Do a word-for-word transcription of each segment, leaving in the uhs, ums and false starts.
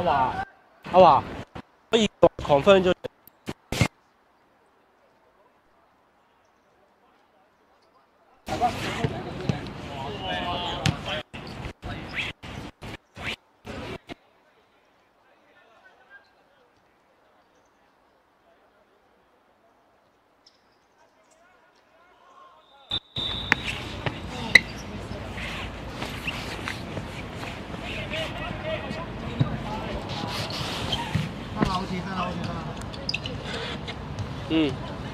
阿華，阿華可以 confirm 咗。嗯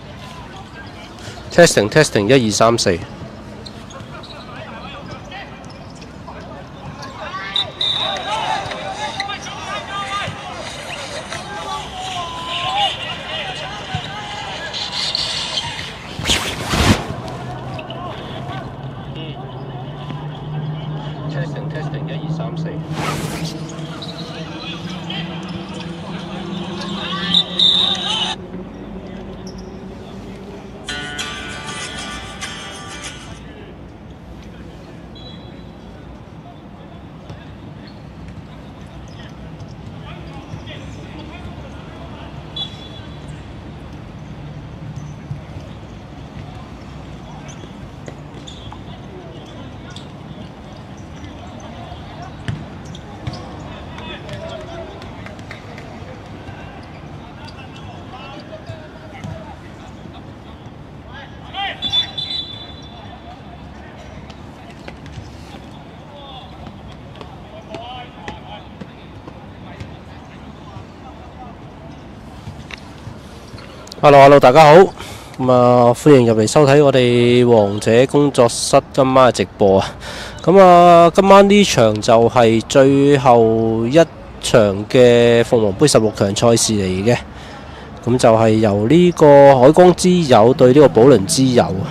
，testing testing 一二三四。testing testing 一二三四。Hello，Hello， 大家好，咁啊歡迎入嚟收睇我哋王者工作室今晚嘅直播啊！咁啊，今晚呢場就係最後一場嘅鳳凰杯十六強賽事嚟嘅，咁就係由呢個海光之友對呢個寶輪之友啊！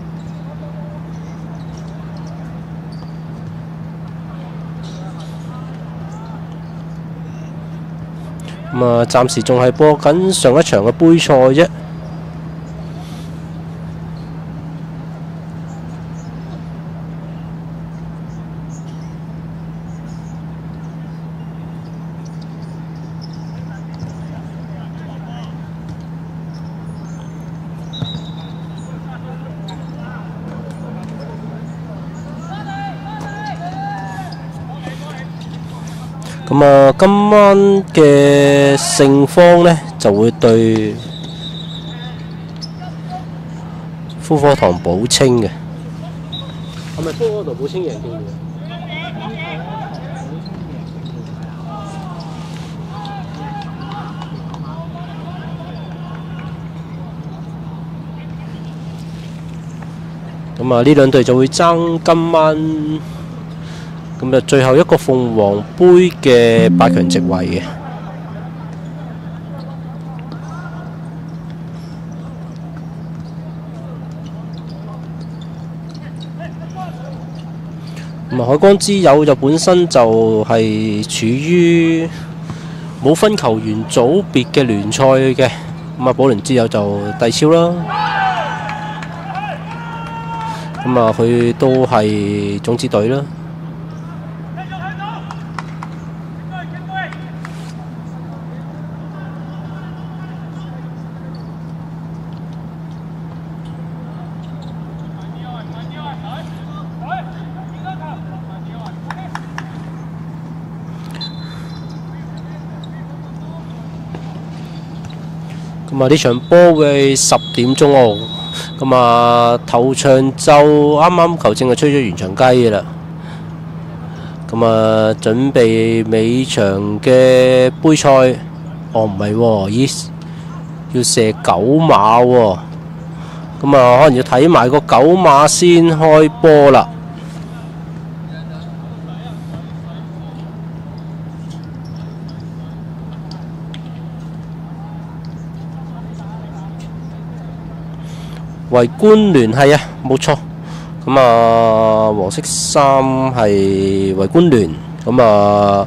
咁啊，暫時仲係播緊上一場嘅杯賽啫。咁啊，今晚嘅勝方呢就會對夫科堂寶清嘅。係咪夫科堂寶清贏定嘅？咁啊，呢兩隊就會爭今晚。咁就最後一個鳳凰杯嘅八強席位嘅。咁啊，海光之友就本身就係處於冇分球員組別嘅聯賽嘅。咁啊，寶輪之友就帝超啦。咁啊，佢都係種子隊啦。咁啊，呢場波會十點鐘哦。咁啊，頭場就啱啱球證就吹咗完場雞嘅啦。咁啊，準備尾場嘅杯賽，哦唔係喎，咦要射九碼喎。咁啊，可能要睇埋個九碼先開波啦。圍觀聯係啊，冇錯。咁啊，黃色衫係圍觀聯，咁啊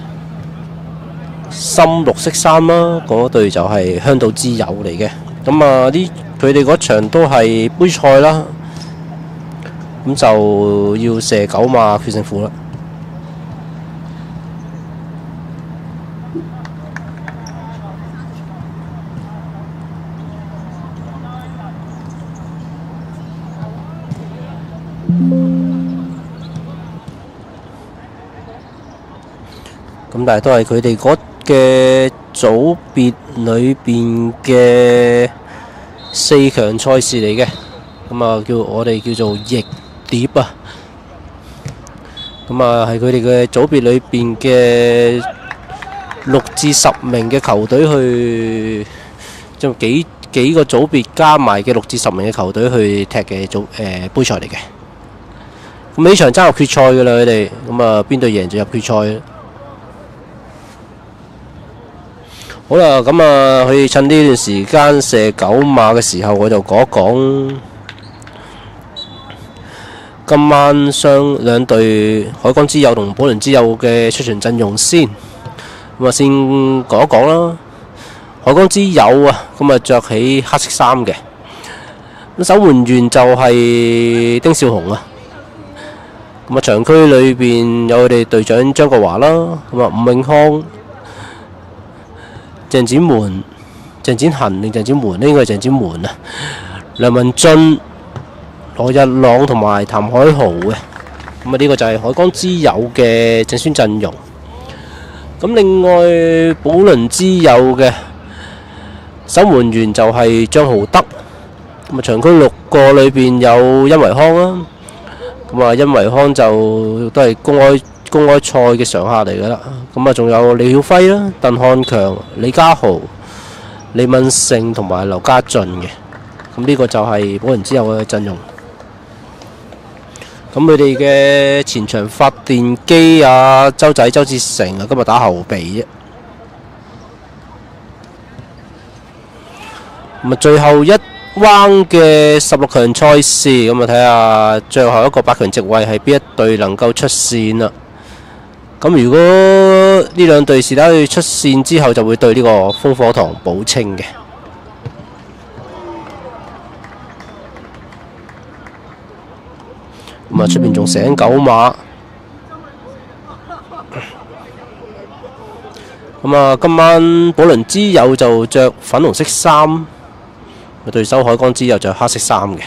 深綠色衫啦，嗰隊就係香島之友嚟嘅。咁啊，呢佢哋嗰場都係杯賽啦，咁就要射九碼決勝負啦。 咁但係都係佢哋嗰嘅組別裏邊嘅四強賽事嚟嘅，咁啊叫我哋叫做逆碟啊，咁啊係佢哋嘅組別裏邊嘅六至十名嘅球隊去，即係幾幾個組別加埋嘅六至十名嘅球隊去踢嘅組誒杯賽嚟嘅。咁呢場爭入決賽㗎啦，佢哋咁啊邊隊贏就入決賽。好啦，咁啊可以趁呢段時間射九碼嘅時候，我就講一講今晚雙兩隊海港之友同寶輪之友嘅出場陣容先。咁啊先講一講啦。海港之友啊，咁啊着起黑色衫嘅，咁守門員就係丁少雄啊。咁啊場區裏邊有佢哋隊長張國華啦，咁啊吳永康、鄭展門、鄭展恒定鄭展門呢？應該係鄭展門啊。梁文俊、羅日朗同埋譚海豪嘅，咁啊呢個就係海港之友嘅正選陣容。咁另外寶輪之友嘅守門員就係張浩德。咁啊場區六個裏邊有殷維康啦。咁啊殷維康就都係公開公開賽嘅常客嚟㗎啦。咁啊仲有李曉輝啦、鄧漢強、李家豪、李敏勝同埋劉家俊嘅。咁呢個就係寶輪之友嘅陣容。咁佢哋嘅前場發電機啊，周仔周志成啊，今日打後備啫。咁啊，最後一彎嘅十六強賽事，咁啊睇下最後一個八強席位係邊一隊能夠出線啦。咁如果呢兩隊是打去出線之後，就會對呢個烽火堂寶清嘅。咁啊，出邊仲醒九馬。咁啊，今晚寶輪之友就着粉紅色衫，對手海港之友着黑色衫嘅。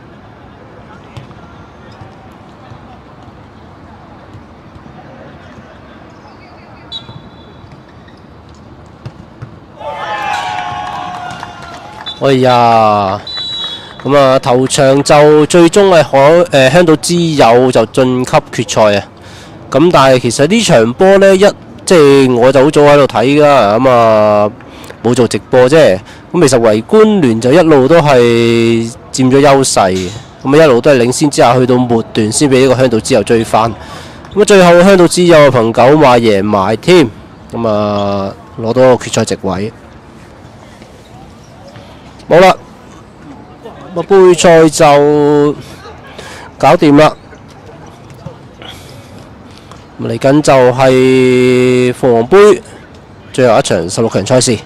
哎呀！咁啊，頭場就最終係海誒香島之友就晉級決賽啊！咁但係其實呢場波呢，一即係我就好早喺度睇㗎，咁啊冇做直播啫。咁其實圍觀聯就一路都係佔咗優勢，咁啊一路都係領先之下，去到末段先俾呢個香島之友追翻。咁啊最後香島之友憑九馬贏埋添，咁啊攞到個決賽席位。好啦。個杯賽就搞掂啦，嚟緊就係鳳凰杯最後一場十六強賽事。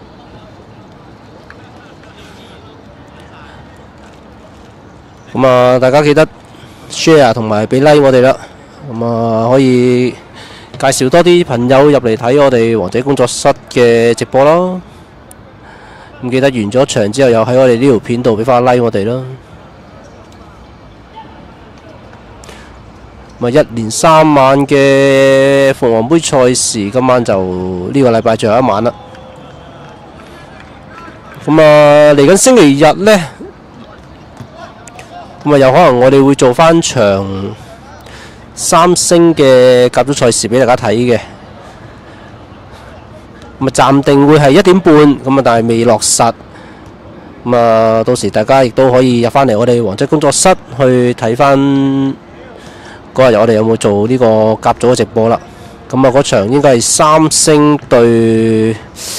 咁啊，大家記得 share 同埋俾 like 我哋啦。咁啊，可以介紹多啲朋友入嚟睇我哋王者工作室嘅直播啦。咁記得完咗場之後，又喺我哋呢條片度俾翻 like 我哋啦。咪一連三晚嘅鳳凰杯賽事，今晚就呢個禮拜最後一晚啦。咁啊，嚟緊星期日呢，咁啊有可能我哋會做翻場三星嘅甲組賽事俾大家睇嘅。咁啊，暫定會係一點半，咁啊，但係未落實。咁啊，到時大家亦都可以入翻嚟我哋王者工作室去睇翻嗰日我哋有冇做呢個甲組嘅直播啦。咁啊，嗰場應該係三星對，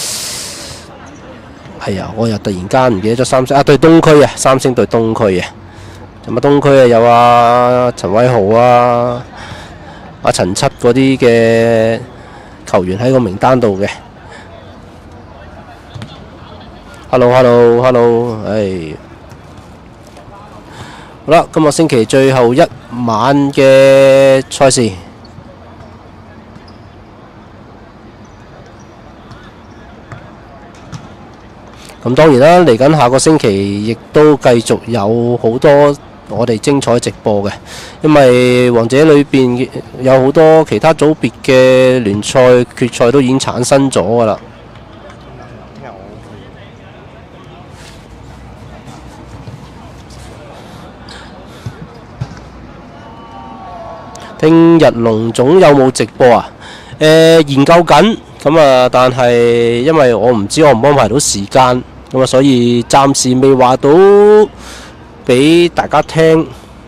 係啊，我又突然間唔記得咗三星啊，對東區啊，三星對東區啊。咁啊，東區啊有啊陳偉豪啊、阿陳七嗰啲嘅球員喺個名單度嘅。Hello，Hello，Hello， 唉，好啦，今個星期最後一晚嘅賽事，咁當然啦，嚟緊下個星期亦都繼續有好多我哋精彩直播嘅，因為王者裏邊有好多其他組別嘅聯賽決賽都已經產生咗㗎啦。聽日龍總有冇直播啊？誒、呃、研究緊，咁啊，但係因為我唔知我唔安排到時間，咁啊，所以暫時未話到俾大家聽。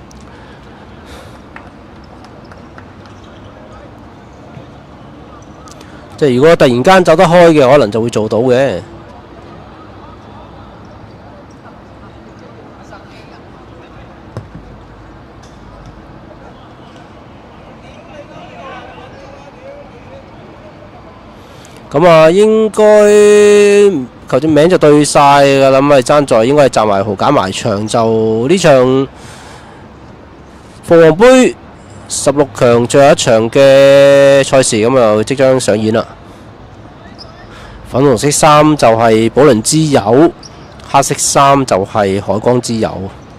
即係如果突然間走得開嘅，可能就會做到嘅。咁啊，應該球證名就對晒㗎啦，咁咪爭在應該係站埋豪揀埋場，就呢場鳳凰杯十六強最後一場嘅賽事，咁就即將上演啦。粉紅色衫就係寶輪之友，黑色衫就係海光之友。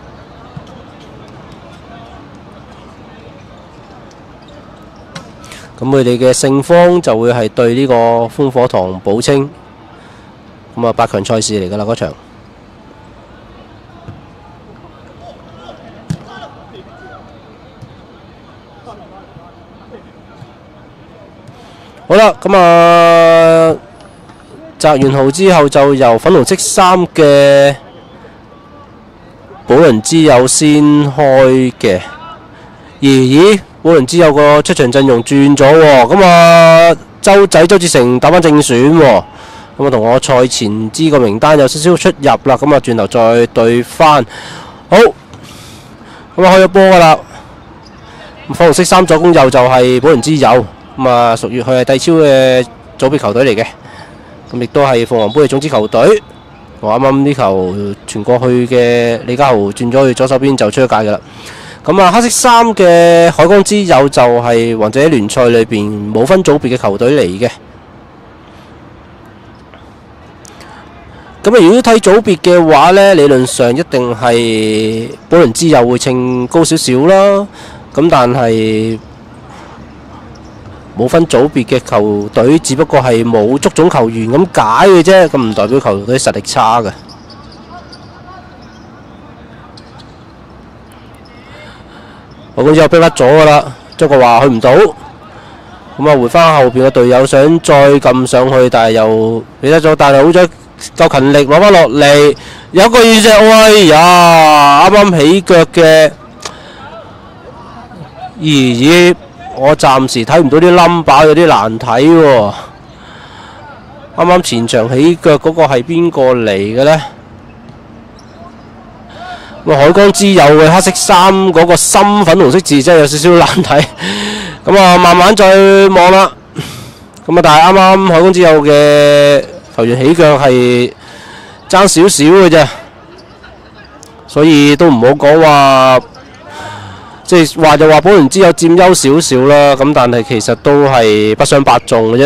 咁佢哋嘅勝方就會係對呢個烽火堂寶清，咁啊八強賽事嚟㗎啦嗰場。好啦，咁啊擲完號之後就由粉紅色衫嘅寶輪之友先開嘅。咦咦？寶輪之友個出場陣容轉咗喎，咁啊周仔周志成打返正選喎，咁啊同我賽前知個名單有少少出入啦，咁啊轉頭再對翻，好，咁啊開咗波噶啦，粉紅色衫左攻右就係寶輪之友，咁啊屬於佢係帝超嘅組別球隊嚟嘅，咁亦都係鳳凰杯嘅種子球隊，我啱啱呢球傳過去嘅李家豪轉咗去左手邊就出咗界噶啦。咁啊，黑色衫嘅海光之友就係王者聯賽裏邊冇分組別嘅球隊嚟嘅。咁啊，如果睇組別嘅話呢，理論上一定係寶輪之友會稱高少少啦。咁但係冇分組別嘅球隊，只不過係冇足總球員咁解嘅啫，咁唔代表球隊實力差嘅。我咁之後逼甩咗㗎啦，張國華去唔到，咁啊回翻後邊嘅隊友想再撳上去，但係又俾得咗，但係好彩夠勤力攞翻落嚟，有個意隻，哎呀，啱啱起腳嘅，咦咦，我暫時睇唔到啲 number 有啲難睇喎，啱啱前場起腳嗰個係邊個嚟嘅呢？海光之友嘅黑色衫嗰個深粉紅色字真係有少少難睇，咁啊慢慢再望啦。咁啊，但係啱啱海光之友嘅球員起腳係爭少少嘅啫，所以都唔好講話，即係話就話寶輪之友佔優少少啦。咁但係其實都係不相伯仲嘅啫。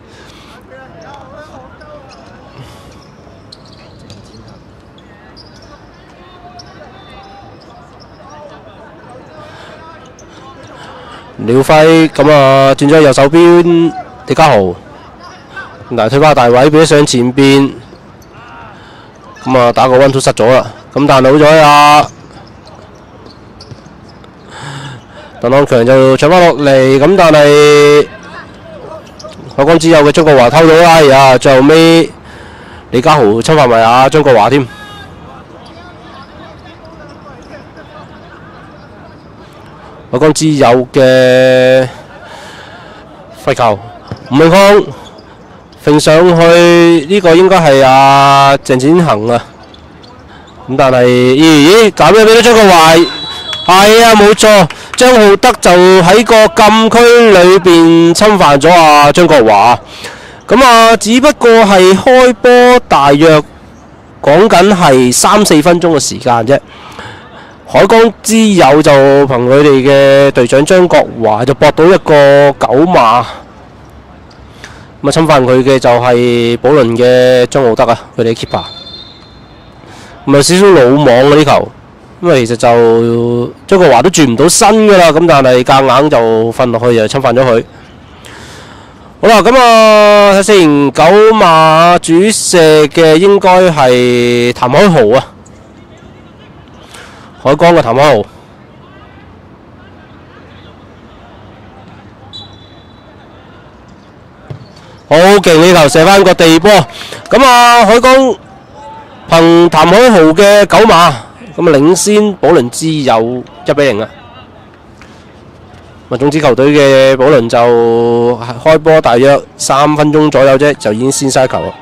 廖輝咁啊，轉咗右手邊，李家豪，嗱推返大位，俾咗上前邊，咁啊打個 one two 失咗啦。咁但係好彩啊，鄧朗強就搶翻落嚟，咁但係海光之友嘅張國華偷到啦，呀！最後尾李家豪侵犯埋啊張國華添。海光之友嘅揮球，吳永康揈上去，呢個應該係阿鄭展恒啊。咁但係咦咦搞咩俾到張國華？係啊，冇錯，張浩德就喺個禁區裏邊侵犯咗阿張國華。咁啊，只不過係開波大約講緊係三四分鐘嘅時間啫。海光之友就憑佢哋嘅隊長張國華就搏到一個九碼，咁啊侵犯佢嘅就係寶輪嘅張浩德啊，佢哋 keeper， 咁啊少少魯莽啊呢球， 咁啊，其實就張國華都轉唔到身噶啦，咁但係夾硬就瞓落去，就侵犯咗佢。好啦，咁啊睇先，九碼主射嘅應該係譚海豪啊，海江嘅譚海豪。好勁呢球射翻個地波，咁啊海江憑譚海豪嘅九碼，咁啊領先寶輪之友一比零啊。咁啊總之球隊嘅寶輪就開波大約三分鐘左右啫，就已經先失球啦。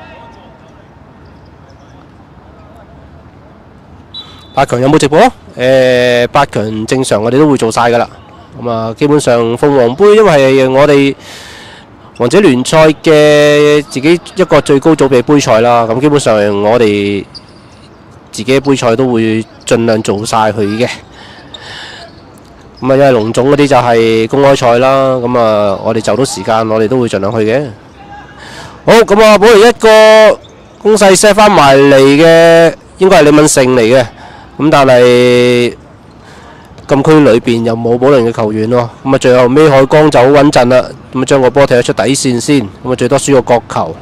八強有冇直播？誒，八強正常我哋都會做晒噶啦。咁啊，基本上鳳凰杯因為係我哋王者聯賽嘅自己一個最高組別杯賽啦，咁基本上我哋自己嘅杯賽都會盡量做晒佢嘅。咁啊，因為龍總嗰啲就係公開賽啦，咁啊，我哋就到時間，我哋都會盡量去嘅。好，咁啊，保嚟一個攻勢 set 翻埋嚟嘅，應該係李敏成嚟嘅。咁但係禁區裏邊又冇保齡嘅球員喎，咁啊最後尾海江就好穩陣啦，咁啊將個波踢咗出底線先，咁啊最多輸個角球。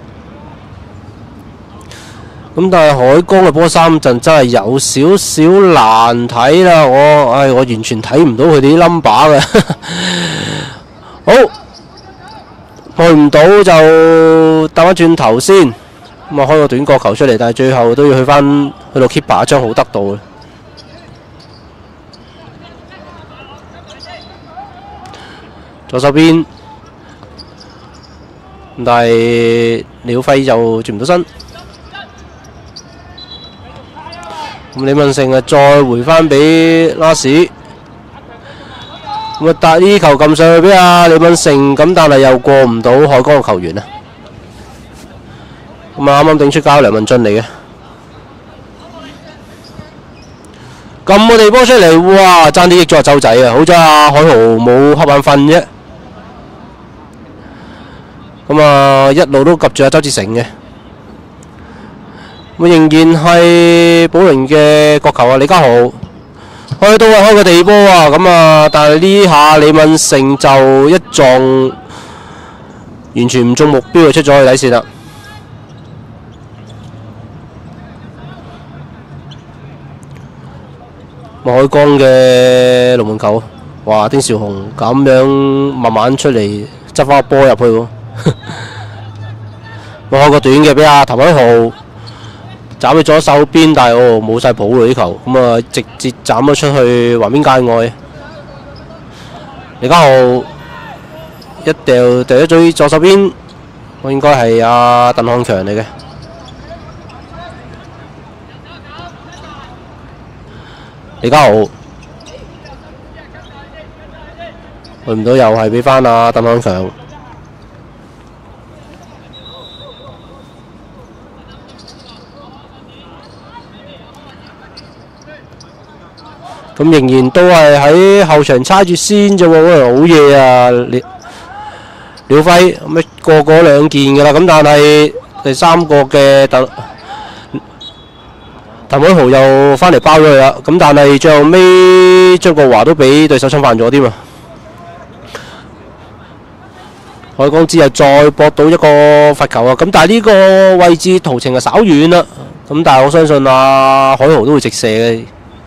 咁但係海江嘅波三陣真係有少少難睇啦，我唉我完全睇唔到佢哋啲 number 嘅。好，去唔到就打翻轉頭先，咁啊開個短角球出嚟，但係最後都要去翻去到 keeper 張好得到嘅。左手邊，但係廖輝就轉唔到身。咁李敏成啊，再回翻俾拉士，咁啊搭呢球撳上去俾阿李敏成，咁但係又過唔到海江嘅球員啊。咁啊啱啱頂出交梁文俊嚟嘅，撳個地波出嚟，哇！爭啲益咗阿周仔啊，好在阿海豪冇瞌眼瞓啫。咁啊，一路都及住阿周志成嘅，咁仍然係寶輪嘅角球啊！李家豪開到啊，開個地波啊！咁啊，但係呢下李敏成就一撞，完全唔中目標就出咗去底線啦。海江嘅龍門球，哇！丁兆雄咁樣慢慢出嚟執翻個波入去喎。我開個短嘅俾阿譚海豪斬去左手邊，但係哦冇晒譜咯呢球，咁啊直接斬咗出去橫邊界外。李家豪一掉掉咗最左手邊，我應該係阿鄧漢強嚟嘅。李家豪去唔到，又係俾翻阿鄧漢強。咁仍然都係喺後場猜住先啫喎，好嘢啊！廖廖輝咁啊個個兩件㗎啦，咁但係第三個嘅鄧譚海豪又翻嚟包咗佢啦，咁但係最後尾張國華都俾對手侵犯咗添啊！海江之後再搏到一個罰球啊，咁但係呢個位置途程係稍遠啦，咁但係我相信啊海豪都會直射嘅。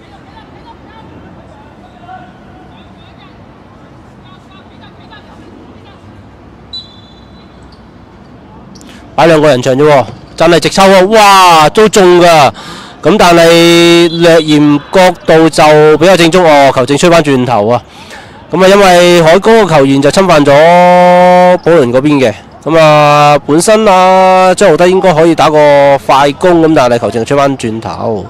擺兩個人場啫喎，真係直抽啊！哇，都中㗎，咁但係略嫌角度就比較正宗哦，球證吹翻轉頭啊！咁啊，因為海江嘅球員就侵犯咗寶輪嗰邊嘅，咁啊本身啊張浩德應該可以打個快攻，咁但係球證吹翻轉頭。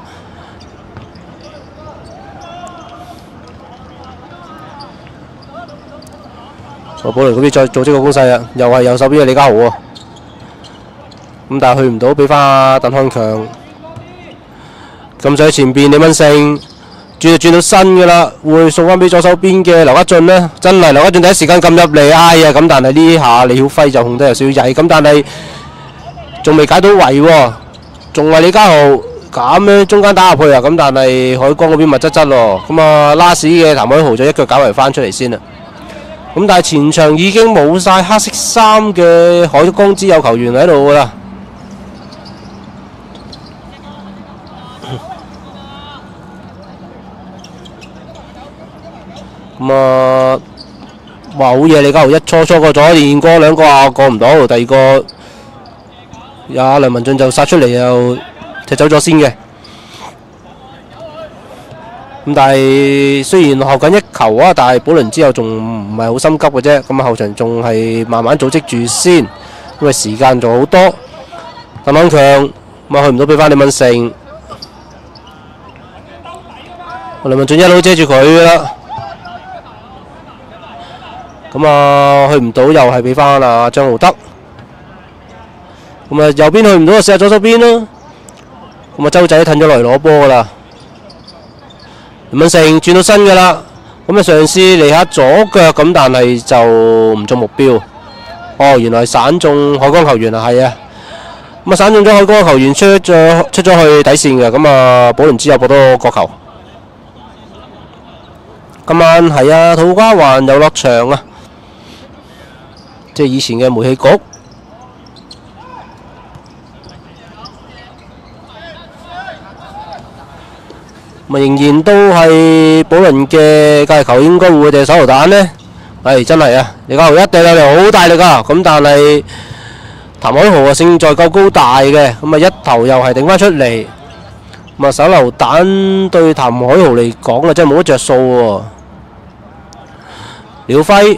寶輪嗰邊再組織個攻勢啊，又係右手邊嘅李家豪喎。咁但係去唔到，俾翻阿鄧漢強。咁就喺前邊李敏成轉就轉到身㗎啦，會送翻俾左手邊嘅劉家俊呢，真係劉家俊第一時間撳入嚟，哎呀！咁但係呢下李曉輝就控得有少少曳，咁但係仲未解到圍喎，仲係李家豪，咁咁樣中間打入去啊，咁但係海光嗰邊密質質咯。咁啊，拉屎嘅譚海豪就一腳搞埋翻出嚟先啦。咁但係前場已經冇晒黑色衫嘅海光之友球員喺度噶啦。咁啊，哇好嘢！李家豪一初初過咗，連過兩個啊過唔到，第二個阿梁文俊就殺出嚟又踢走咗先嘅。咁但係雖然落後緊一球啊，但係保倫之後仲唔係好心急嘅啫。咁啊後場仲係慢慢組織住先，因為時間仲好多。鄧朗強咁啊去唔到，俾翻李敏成。梁文俊一路遮住佢啦。咁啊去唔到，又係俾翻啊張浩德。咁啊右邊去唔到，就試下左手邊啦。咁啊周仔褪咗落嚟攞波噶啦。梁文成轉到身噶啦，咁啊嘗試嚟下左腳，咁但係就唔中目標。哦，原來散中海光球員啊，係啊。咁啊散中咗海光球員出咗出咗去底線嘅，咁啊保倫之後博到角球。今晚係啊土瓜灣遊樂場啊，即係以前嘅煤氣局。咪仍然都係保倫嘅界球，應該會掟手榴彈呢。係真係啊！李家豪一掟落嚟好大力啊！咁但係譚海豪啊勝在夠高大嘅，咁啊一頭又係頂翻出嚟。咁啊手榴彈對譚海豪嚟講啊真係冇乜着數喎。廖輝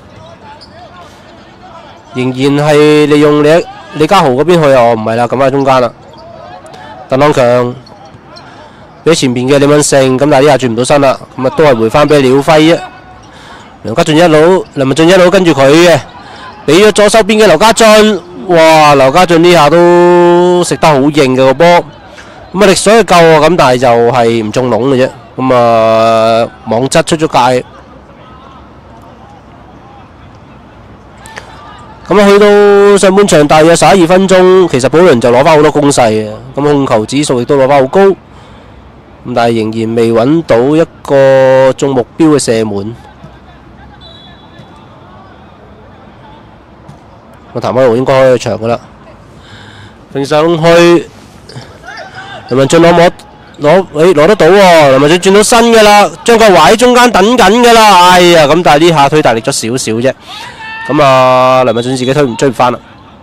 仍然係利用李李家豪嗰邊去啊，唔係啦，咁喺中間啦。鄧朗強俾前面嘅李敏成，咁但係呢下轉唔到身啦，咁啊都係回翻俾廖輝啊。梁家俊一路，梁文俊一路跟住佢嘅，俾咗左手邊嘅劉家俊，哇！劉家俊呢下都食得好硬嘅個波，咁啊力水夠啊，咁但係就係唔中籠嘅啫，咁啊網側出咗界。咁啊去到上半場大約十一二分鐘，其實保倫就攞翻好多攻勢嘅，咁控球指數亦都攞翻好高，咁但係仍然未揾到一個中目標嘅射門。個譚海豪應該開咗場噶啦，平上去，梁文俊攞冇攞？誒攞得到喎！梁文俊轉到身噶啦，張國華喺中間等緊噶啦，哎呀咁但係呢下推大力咗少少啫，咁啊梁文俊自己推唔追唔翻啦。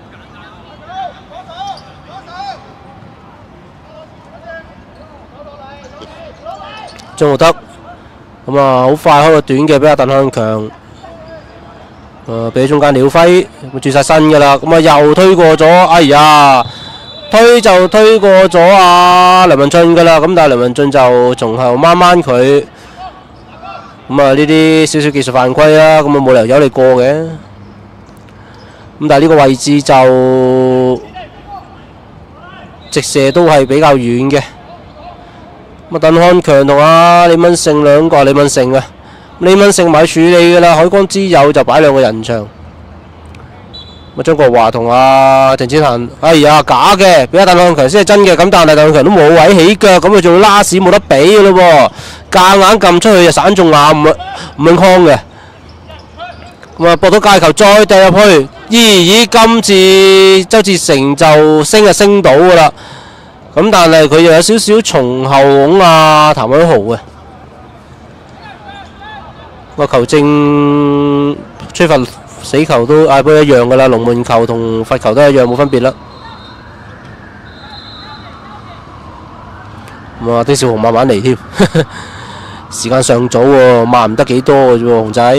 張浩德咁啊好快開個短嘅俾阿鄧向強。誒俾中間廖輝，轉晒身㗎啦，咁啊又推過咗，哎呀，推就推過咗啊梁文俊㗎啦，咁但係梁文俊就仲係掹掹佢，咁啊呢啲少少技術犯規啦，咁啊冇理由由你過嘅，咁但係呢個位置就直射都係比較遠嘅，咁啊鄧漢強同阿李敏成兩個，李敏成啊。李敏成埋處理㗎啦，海光之友就擺兩個人場。咁張國華同阿鄭子涵，哎呀假嘅，俾阿鄧漢強先係真嘅，咁但係鄧漢強都冇位起腳，咁佢仲要拉屎冇得比㗎咯喎，夾硬撳出去就散中眼，唔唔肯康嘅。咁啊，博到界球再掟入去，咦咦，今次周志成就升就升到㗎啦，咁但係佢又有少少從後拱啊譚海豪嘅。個球證吹罰死球都嗌波一樣噶啦，龍門球同罰球都一樣，冇分別啦。咁啊，丁少雄慢慢嚟添，時間尚早喎，慢唔得幾多嘅啫喎，熊仔。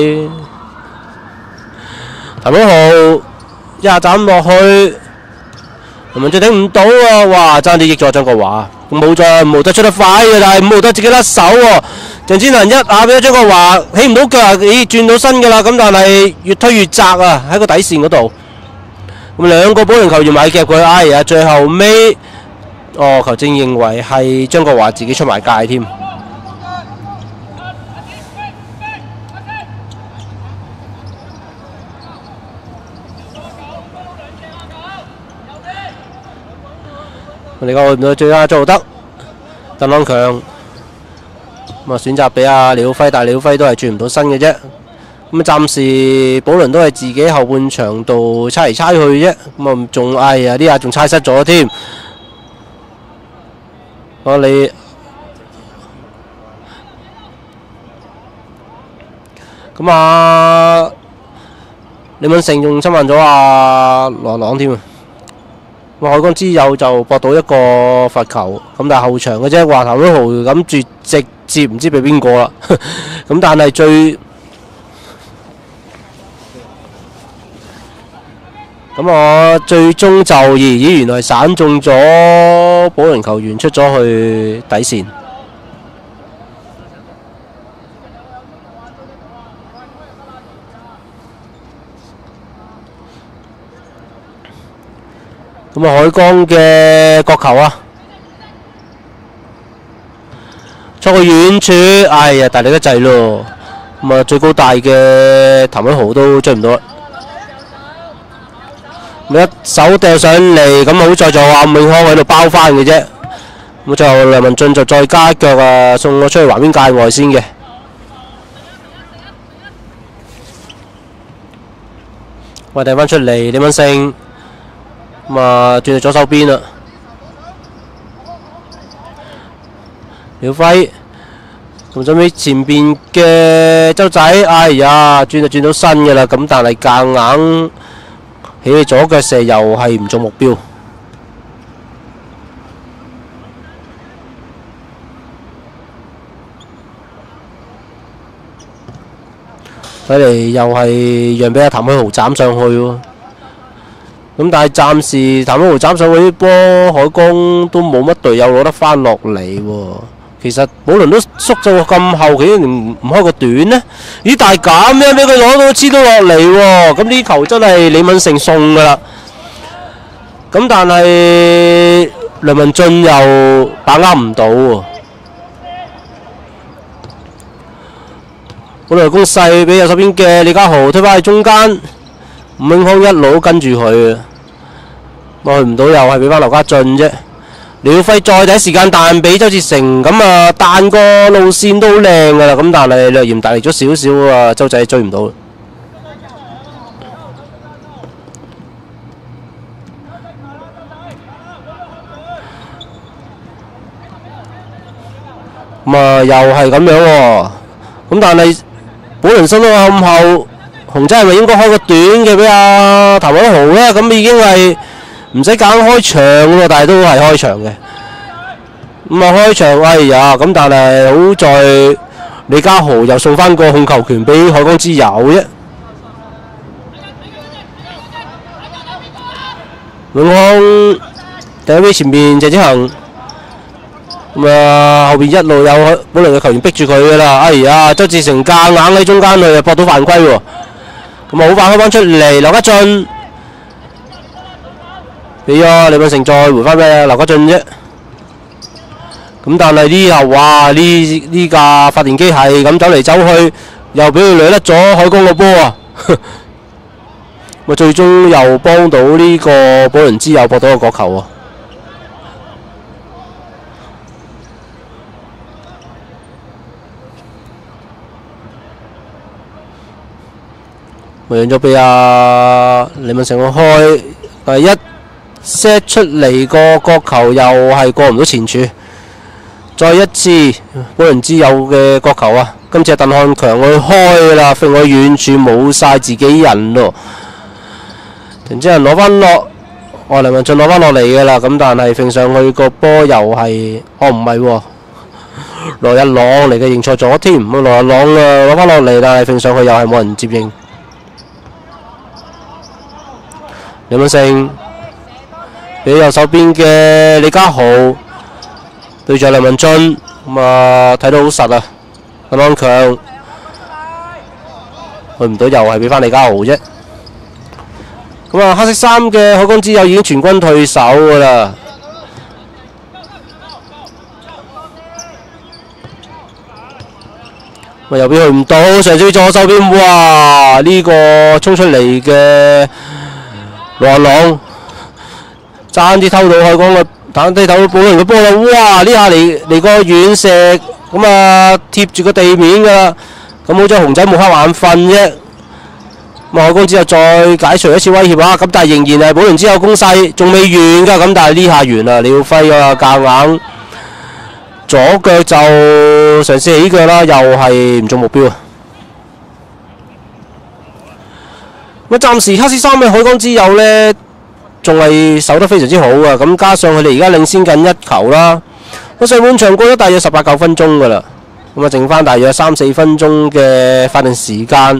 譚海豪一下斬落去，梁文俊頂唔到啊！哇，爭啲益咗張國華，冇再冇得出得快嘅，但係冇得自己甩手喎。鄭子楠一下俾咗張國華起唔到腳，咦轉到身㗎啦，咁但係越推越窄啊，喺個底線嗰度。咁兩個保齡球員埋夾佢，哎呀，最後尾，哦球證認為係張國華自己出埋界添。我哋講唔到最啱張浩德。 鄧朗強咁啊選擇俾阿李曉輝，但係李曉輝都係轉唔到身嘅啫。咁啊暫時保倫都係自己後半場度猜嚟猜去啫。咁啊仲哎呀呢下仲猜失咗添。我你咁啊李敏成仲侵犯咗阿羅朗添啊！海江之友就搏到一個罰球，咁但係後場嘅啫，話頭都豪咁住直接唔知俾邊個啦。咁但係最咁我最終就咦咦原來散中咗保齡球員出咗去底線。咁啊，海江嘅角球啊，出個遠處，哎呀，大力得滯咯。咁啊，最高大嘅譚偉豪都追唔到啦。咁一手掉上嚟，咁好在就阿伍永康喺度包翻嘅啫。咁最後梁文俊就再加一腳啊，送我出去橫邊界外先嘅。喂，遞翻出嚟，李敏勝。咁啊，轉到左手邊啦。廖輝咁準備前邊嘅周仔，哎呀，轉就轉到身嘅啦。咁但係夾硬起起左腳射又係唔中目標。睇嚟又係讓俾阿譚偉豪斬上去喎。咁但係暫時譚偉豪斬上去啲波，海江都冇乜隊友攞得翻落嚟喎。其實保倫都縮咗咁後，佢唔唔開個短呢？咦！但係咁樣俾佢攞到黐到落嚟喎。咁呢球真係李敏成送㗎啦。咁但係梁文俊又把握唔到喎。保倫攻勢俾右手邊嘅李家豪推返去中間。伍永康一路跟住佢，我去唔到又係俾翻劉家俊啫。廖輝再第一時間彈俾周志成，咁啊彈個路線都好靚噶啦，咁但係略嫌大力咗少少啊，周仔追唔到。咁啊又係咁樣喎，咁但係保倫身都咁後。紅仔係咪應該開個短嘅俾阿譚偉豪咧？咁已經係唔使揀開場喎，但係都係開場嘅。咁啊開場，哎呀！咁但係好在李家豪又送翻個控球權俾海江之友啫。永康第一位前面謝子恒，咁啊後邊一路有保倫嘅球員逼住佢噶啦。哎呀！周志成夾硬喺中間去，搏到犯規喎。咁啊好快開翻出嚟，劉家俊俾咗李敏成再回翻俾劉家俊啫。咁但係呢後哇呢呢架發電機係咁走嚟走去，又俾佢掠甩咗海江個波啊！咪最終又幫到呢個保倫之友博到個角球啊！咪讓咗俾阿李敏成去開，但係一 set 出嚟個角球又係過唔到前柱，再一次保倫之友嘅角球啊！今次係鄧漢強去開啦，揈去遠處冇晒自己人咯。然之後攞翻落，哦梁文俊攞翻落嚟嘅啦，咁但係揈上去個波又係，哦唔係喎，羅日朗嚟嘅認錯咗添，羅日朗啊攞翻落嚟，但係揈上去又係冇人接應。李敏成俾右手邊嘅李家豪對住梁文俊，咁啊睇到好實啊！鄧安強去唔到，又係俾翻李家豪啫。咁啊，黑色衫嘅海江之友已經全軍退守噶啦。咪右邊去唔到，上至左手邊，哇！呢、這個衝出嚟嘅羅朗爭啲偷到海江嘅彈地頭保倫嘅波啦，哇！呢下嚟嚟個遠射，咁啊貼住個地面㗎啦，咁好彩熊仔冇瞌眼瞓啫。咁海光之後再解除一次威脅啊，咁但係仍然係保倫之後攻勢，仲未完㗎，咁但係呢下完啦，李耀輝啊夾硬左腳就嘗試起腳啦，又係唔中目標啊！咁暫時黑絲衫嘅海光之友呢，仲係守得非常之好啊！咁加上佢哋而家領先緊一球啦，咁上半場過咗大約十八九分鐘㗎啦，咁啊剩翻大約三四分鐘嘅法定時間。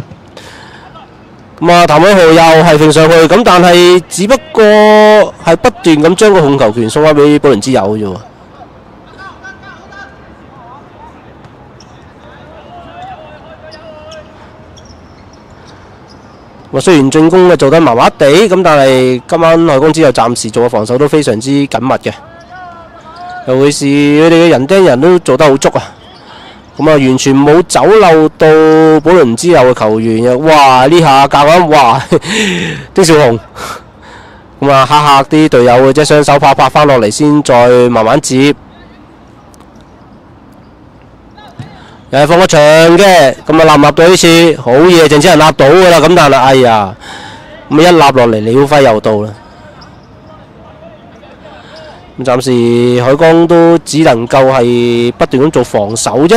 咁啊，譚偉豪又係揈上去，咁但係只不過係不斷咁將個控球權送翻俾保倫之友啫喎。咁雖然進攻嘅做得麻麻地，咁但係今晚海光之友暫時做嘅防守都非常之緊密嘅，尤其是佢哋嘅人盯人都做得好足啊！咁啊，完全冇走漏到保倫之友嘅球員嘅，哇！呢下夾硬，哇！丁少雄，咁啊嚇嚇啲隊友嘅啫，雙手拍拍翻落嚟先，再慢慢接。又係放個長嘅，咁啊立唔立到呢次好嘢，鄭子仁立到㗎啦，咁但係哎呀，咁一立落嚟，李曉輝又到啦。咁暫時海光都只能夠係不斷咁做防守啫。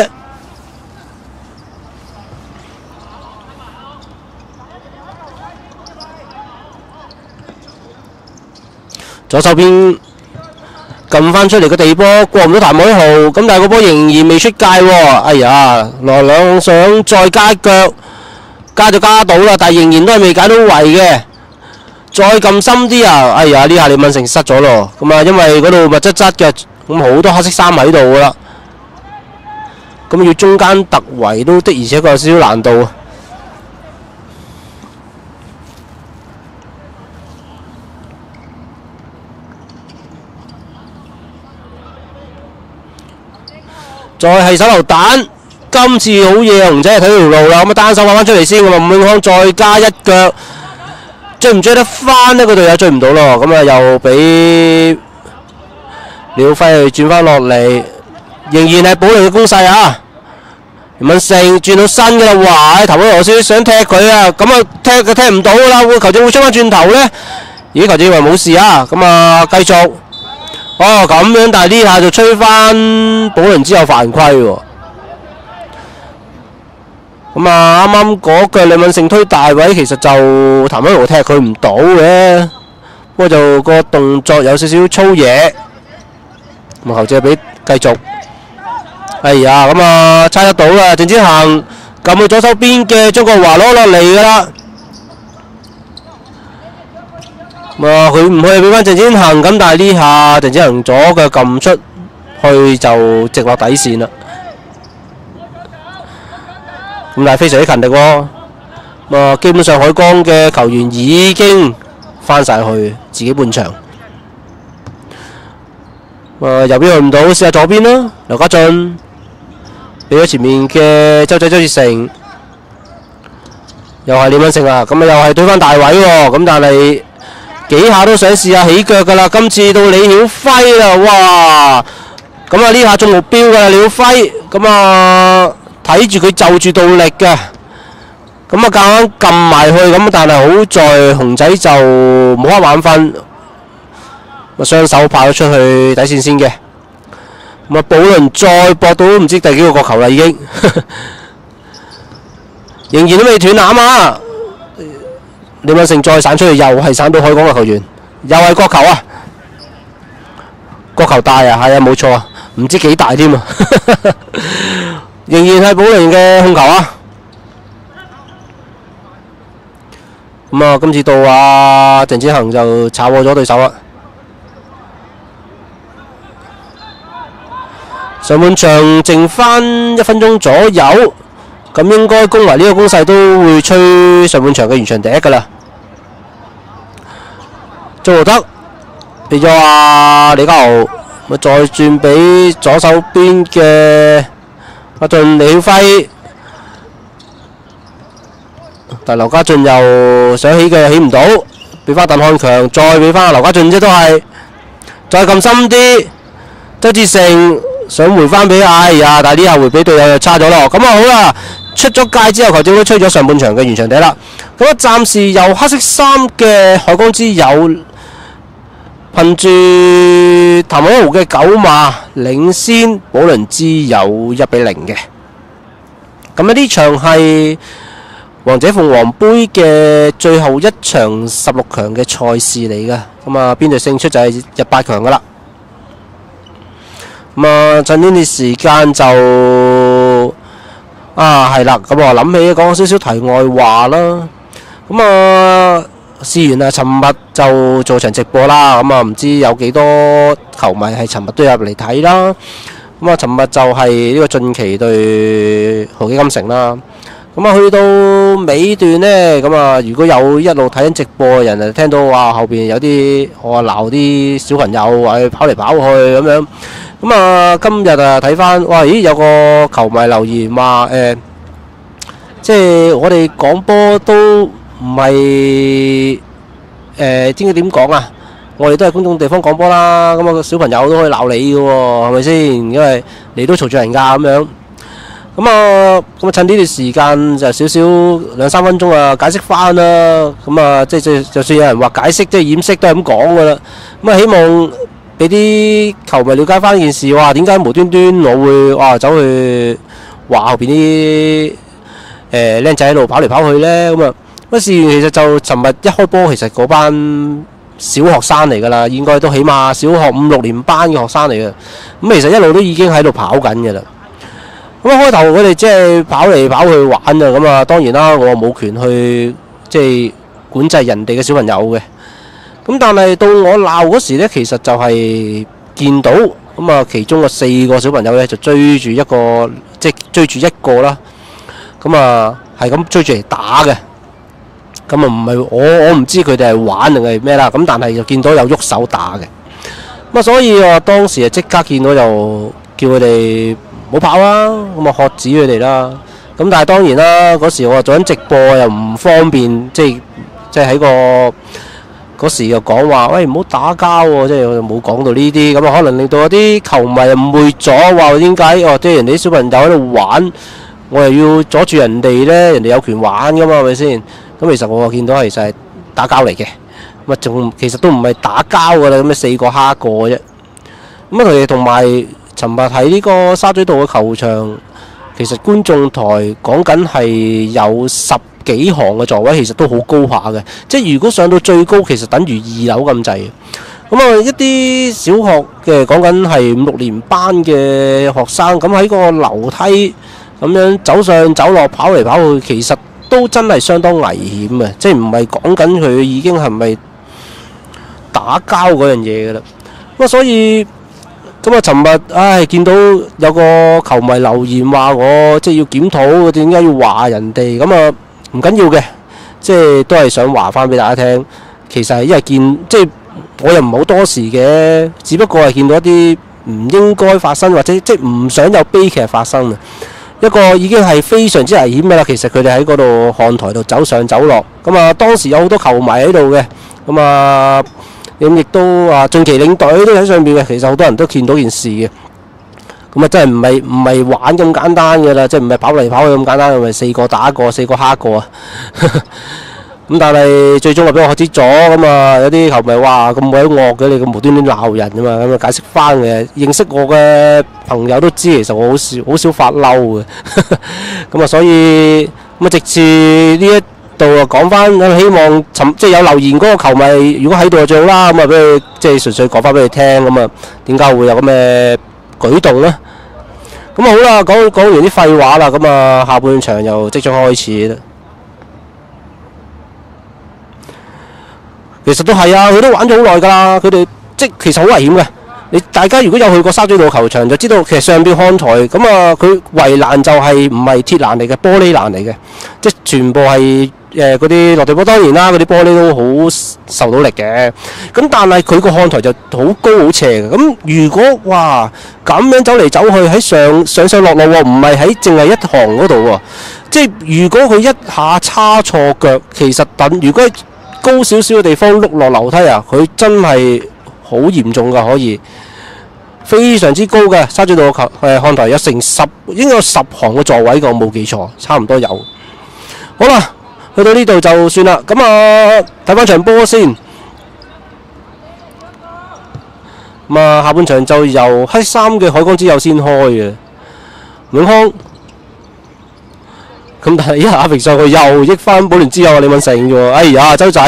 左手邊撳翻出嚟個地波，過唔到譚海豪，咁但係個波仍然未出界喎。哎呀，來兩想再加腳，加就加到啦，但係仍然都係未解到圍嘅。再撳深啲啊！哎呀，呢下李敏成失咗咯。咁啊，因為嗰度密質質嘅，咁好多黑色衫喺度噶啦。咁要中間突圍都的，而且確有少少難度啊。再係手榴彈，今次好嘢，熊仔睇到條路啦，咁啊單手揾翻出嚟先，咁啊吳永康再加一腳，追唔追得翻呢？個隊友追唔到咯，咁啊又俾廖輝去轉翻落嚟，仍然係保倫嘅攻勢啊！袁敏成轉到身㗎啦，哇！頭嗰頭先想踢佢啊，咁啊踢佢踢唔到啦，會球證會出翻轉頭咧？咦，球證以為冇事啊，咁啊繼續。哦，咁樣，但係呢下就吹翻保倫之後犯規喎。咁啊，啱啱嗰腳李敏成推大位，其實就譚偉豪踢佢唔到嘅，不過就個動作有少少粗野。咁後者俾繼續。哎呀，咁啊猜得到啦，鄭子恒撳去左手邊嘅張國華攞落嚟㗎啦。啊！佢唔去俾翻鄭子恒，咁但係呢下鄭子恒左腳撳出去就直落底線啦。咁但係非常之勤力喎。啊，基本上海光嘅球員已經翻晒去自己半場。啊，右邊去唔到，試下左邊啦。劉家俊俾咗前面嘅周仔周志成，又係李敏成啊！咁啊又係對翻大位喎。咁但係幾下都想試下起腳㗎啦，今次到李曉輝啦，哇！咁啊呢下中目標㗎啦，李曉輝，咁啊睇住佢就住到力嘅，咁啊夾硬撳埋去，咁但係好在熊仔就冇瞌眼瞓，咪雙手拍咗出去底線先嘅，咁啊保倫再搏到唔知第幾個角球啦已經，仍然都未斷纜啊！李敏成再散出去，又係散到海港嘅球員，又係角球啊！角球大啊，係啊，冇錯啊，唔知幾大添啊！仍然係保倫嘅控球啊！咁啊，今次到啊鄭子恒就炒過咗對手啦。上半場剩翻一分鐘左右，咁應該攻埋呢個攻勢都會吹上半場嘅完場第一㗎啦。周浩德俾咗阿李家豪，咪再轉俾左手邊嘅阿俊李曉輝，但劉家俊又想起嘅又起唔到，俾翻鄧漢強，再俾翻阿劉家俊啫，都係再撳深啲，周志成想回翻俾哎呀，但係呢下回俾隊友就差咗咯。咁啊好啦，出咗界之後，球證都吹咗上半場嘅完場地啦。咁啊，暫時由黑色衫嘅海港之友憑住譚凱豪嘅九碼領先寶輪之友一比零嘅。咁啊，呢場係王者鳳凰杯嘅最後一場十六強嘅賽事嚟嘅。咁啊，邊隊勝出就係入八強噶啦。咁啊，趁呢段時間就啊係啦，咁我諗起講少少題外話啦。咁啊，試完啊，尋日就做場直播啦。咁啊，唔知有幾多球迷係尋日都入嚟睇啦。咁啊，尋日就係呢個晉旗對豪基金城啦。咁啊，去到尾段呢，咁啊，如果有一路睇緊直播嘅人啊，聽到話後邊有啲我鬧啲小朋友話跑嚟跑去咁樣。咁啊，今日啊睇翻，哇！咦，有個球迷留言話誒，即係我哋講波都唔係誒，知唔知點講啊？我哋都係公眾地方講波啦，咁啊個小朋友都可以鬧你嘅喎，係咪先？因為你都嘈住人㗎咁樣。咁啊，咁啊趁呢段時間就少少兩三分鐘啊，解釋翻啦。咁啊，即係即係就算有人話解釋，即係掩飾都係咁講㗎啦。咁啊，希望俾啲球迷了解翻呢件事，哇！點解無端端我會哇走去話後邊啲誒僆仔喺度跑嚟跑去呢？咁啊，乜事其實就尋日一開波，其實嗰班小學生嚟㗎啦，應該都起碼小學五六年班嘅學生嚟嘅。咁其實一路都已經喺度跑緊㗎啦。咁啊，開頭佢哋即係跑嚟跑去玩啊，咁啊當然啦，我冇權去即係管制人哋嘅小朋友嘅。咁但係到我鬧嗰時呢，其實就係見到咁啊，其中嘅四個小朋友呢，就追住一個，即係追住一個啦。咁啊係咁追住嚟打嘅。咁啊唔係我我唔知佢哋係玩定係咩啦。咁但係就見到有喐手打嘅。咁啊，所以我當時啊即刻見到就叫佢哋唔好跑啦，咁啊喝止佢哋啦。咁但係當然啦，嗰時我做緊直播又唔方便，即係即係喺個嗰時又講話，喂唔好打交喎，即係我就冇講到呢啲，咁啊可能令到有啲球迷誤會咗，話點解哦，即係人哋啲小朋友喺度玩，我又要阻住人哋呢？人哋有權玩噶嘛，係咪先？咁其實我見到其實係打交嚟嘅，咁啊仲其實都唔係打交噶啦，咁啊四個蝦個啫。咁啊佢哋同埋尋日喺呢個沙咀道嘅球場，其實觀眾台講緊係有十幾行嘅座位，其實都好高下嘅。即係如果上到最高，其實等於二樓咁滯。咁啊，一啲小學嘅講緊係五六年班嘅學生，咁喺個樓梯咁樣走上走落，跑嚟跑去，其實都真係相當危險嘅。即係唔係講緊佢已經係咪打交嗰樣嘢㗎啦？咁啊，所以。咁啊！尋日唉，見到有個球迷留言話我即係要檢討，點解要話人哋？咁啊唔緊要嘅，即係都係想話翻俾大家聽。其實係因為見即係我又唔係好多時嘅，只不過係見到一啲唔應該發生或者即係唔想有悲劇發生啊！一個已經係非常之危險嘅啦。其實佢哋喺嗰度看台度走上走落，咁啊當時有好多球迷喺度嘅，咁啊。咁亦都啊，晉旗領隊都喺上邊嘅，其實好多人都見到件事嘅。咁啊，真係唔係唔係玩咁簡單嘅啦，即係唔係跑嚟跑去咁簡單，係咪四個打一個，四個蝦一個啊？咁但係最終話俾我知咗，咁啊有啲球迷話咁鬼惡嘅，你咁無端端鬧人啊嘛，咁啊解釋翻嘅。認識我嘅朋友都知，其實我好少好少發嬲嘅。咁啊，所以咁啊，直至呢一度啊，講翻希望尋即係有留言嗰個球迷，如果喺度就最好啦。咁啊，俾佢即係純粹講翻俾佢聽，咁啊點解會有咁嘅舉動呢？咁啊好啦，講講完啲廢話啦，咁啊下半場又即將開始啦。其實都係啊，佢都玩咗好耐㗎啦。佢哋即其實好危險嘅。你大家如果有去過沙咀道球場，就知道其實上邊看台咁啊，佢圍欄就係唔係鐵欄嚟嘅，玻璃欄嚟嘅，即係全部係。誒嗰啲落地波當然啦，嗰啲玻璃都好受到力嘅。咁但係佢個看台就好高好斜嘅。咁如果哇咁樣走嚟走去喺上上上落落喎，唔係喺淨係一行嗰度喎。即係如果佢一下叉錯腳，其實等如果高少少嘅地方碌落樓梯啊，佢真係好嚴重㗎，可以非常之高嘅。沙咀道球誒看台有成十應該有十行嘅座位㗎，我冇記錯，差唔多有。好啦，去到呢度就算啦。咁啊，睇翻場波先。咁啊，下半場就由黑衫嘅海港之友先開嘅，永康。咁但係一下揈上去又益翻寶蓮之友啊李敏成嘅喎，哎呀周仔。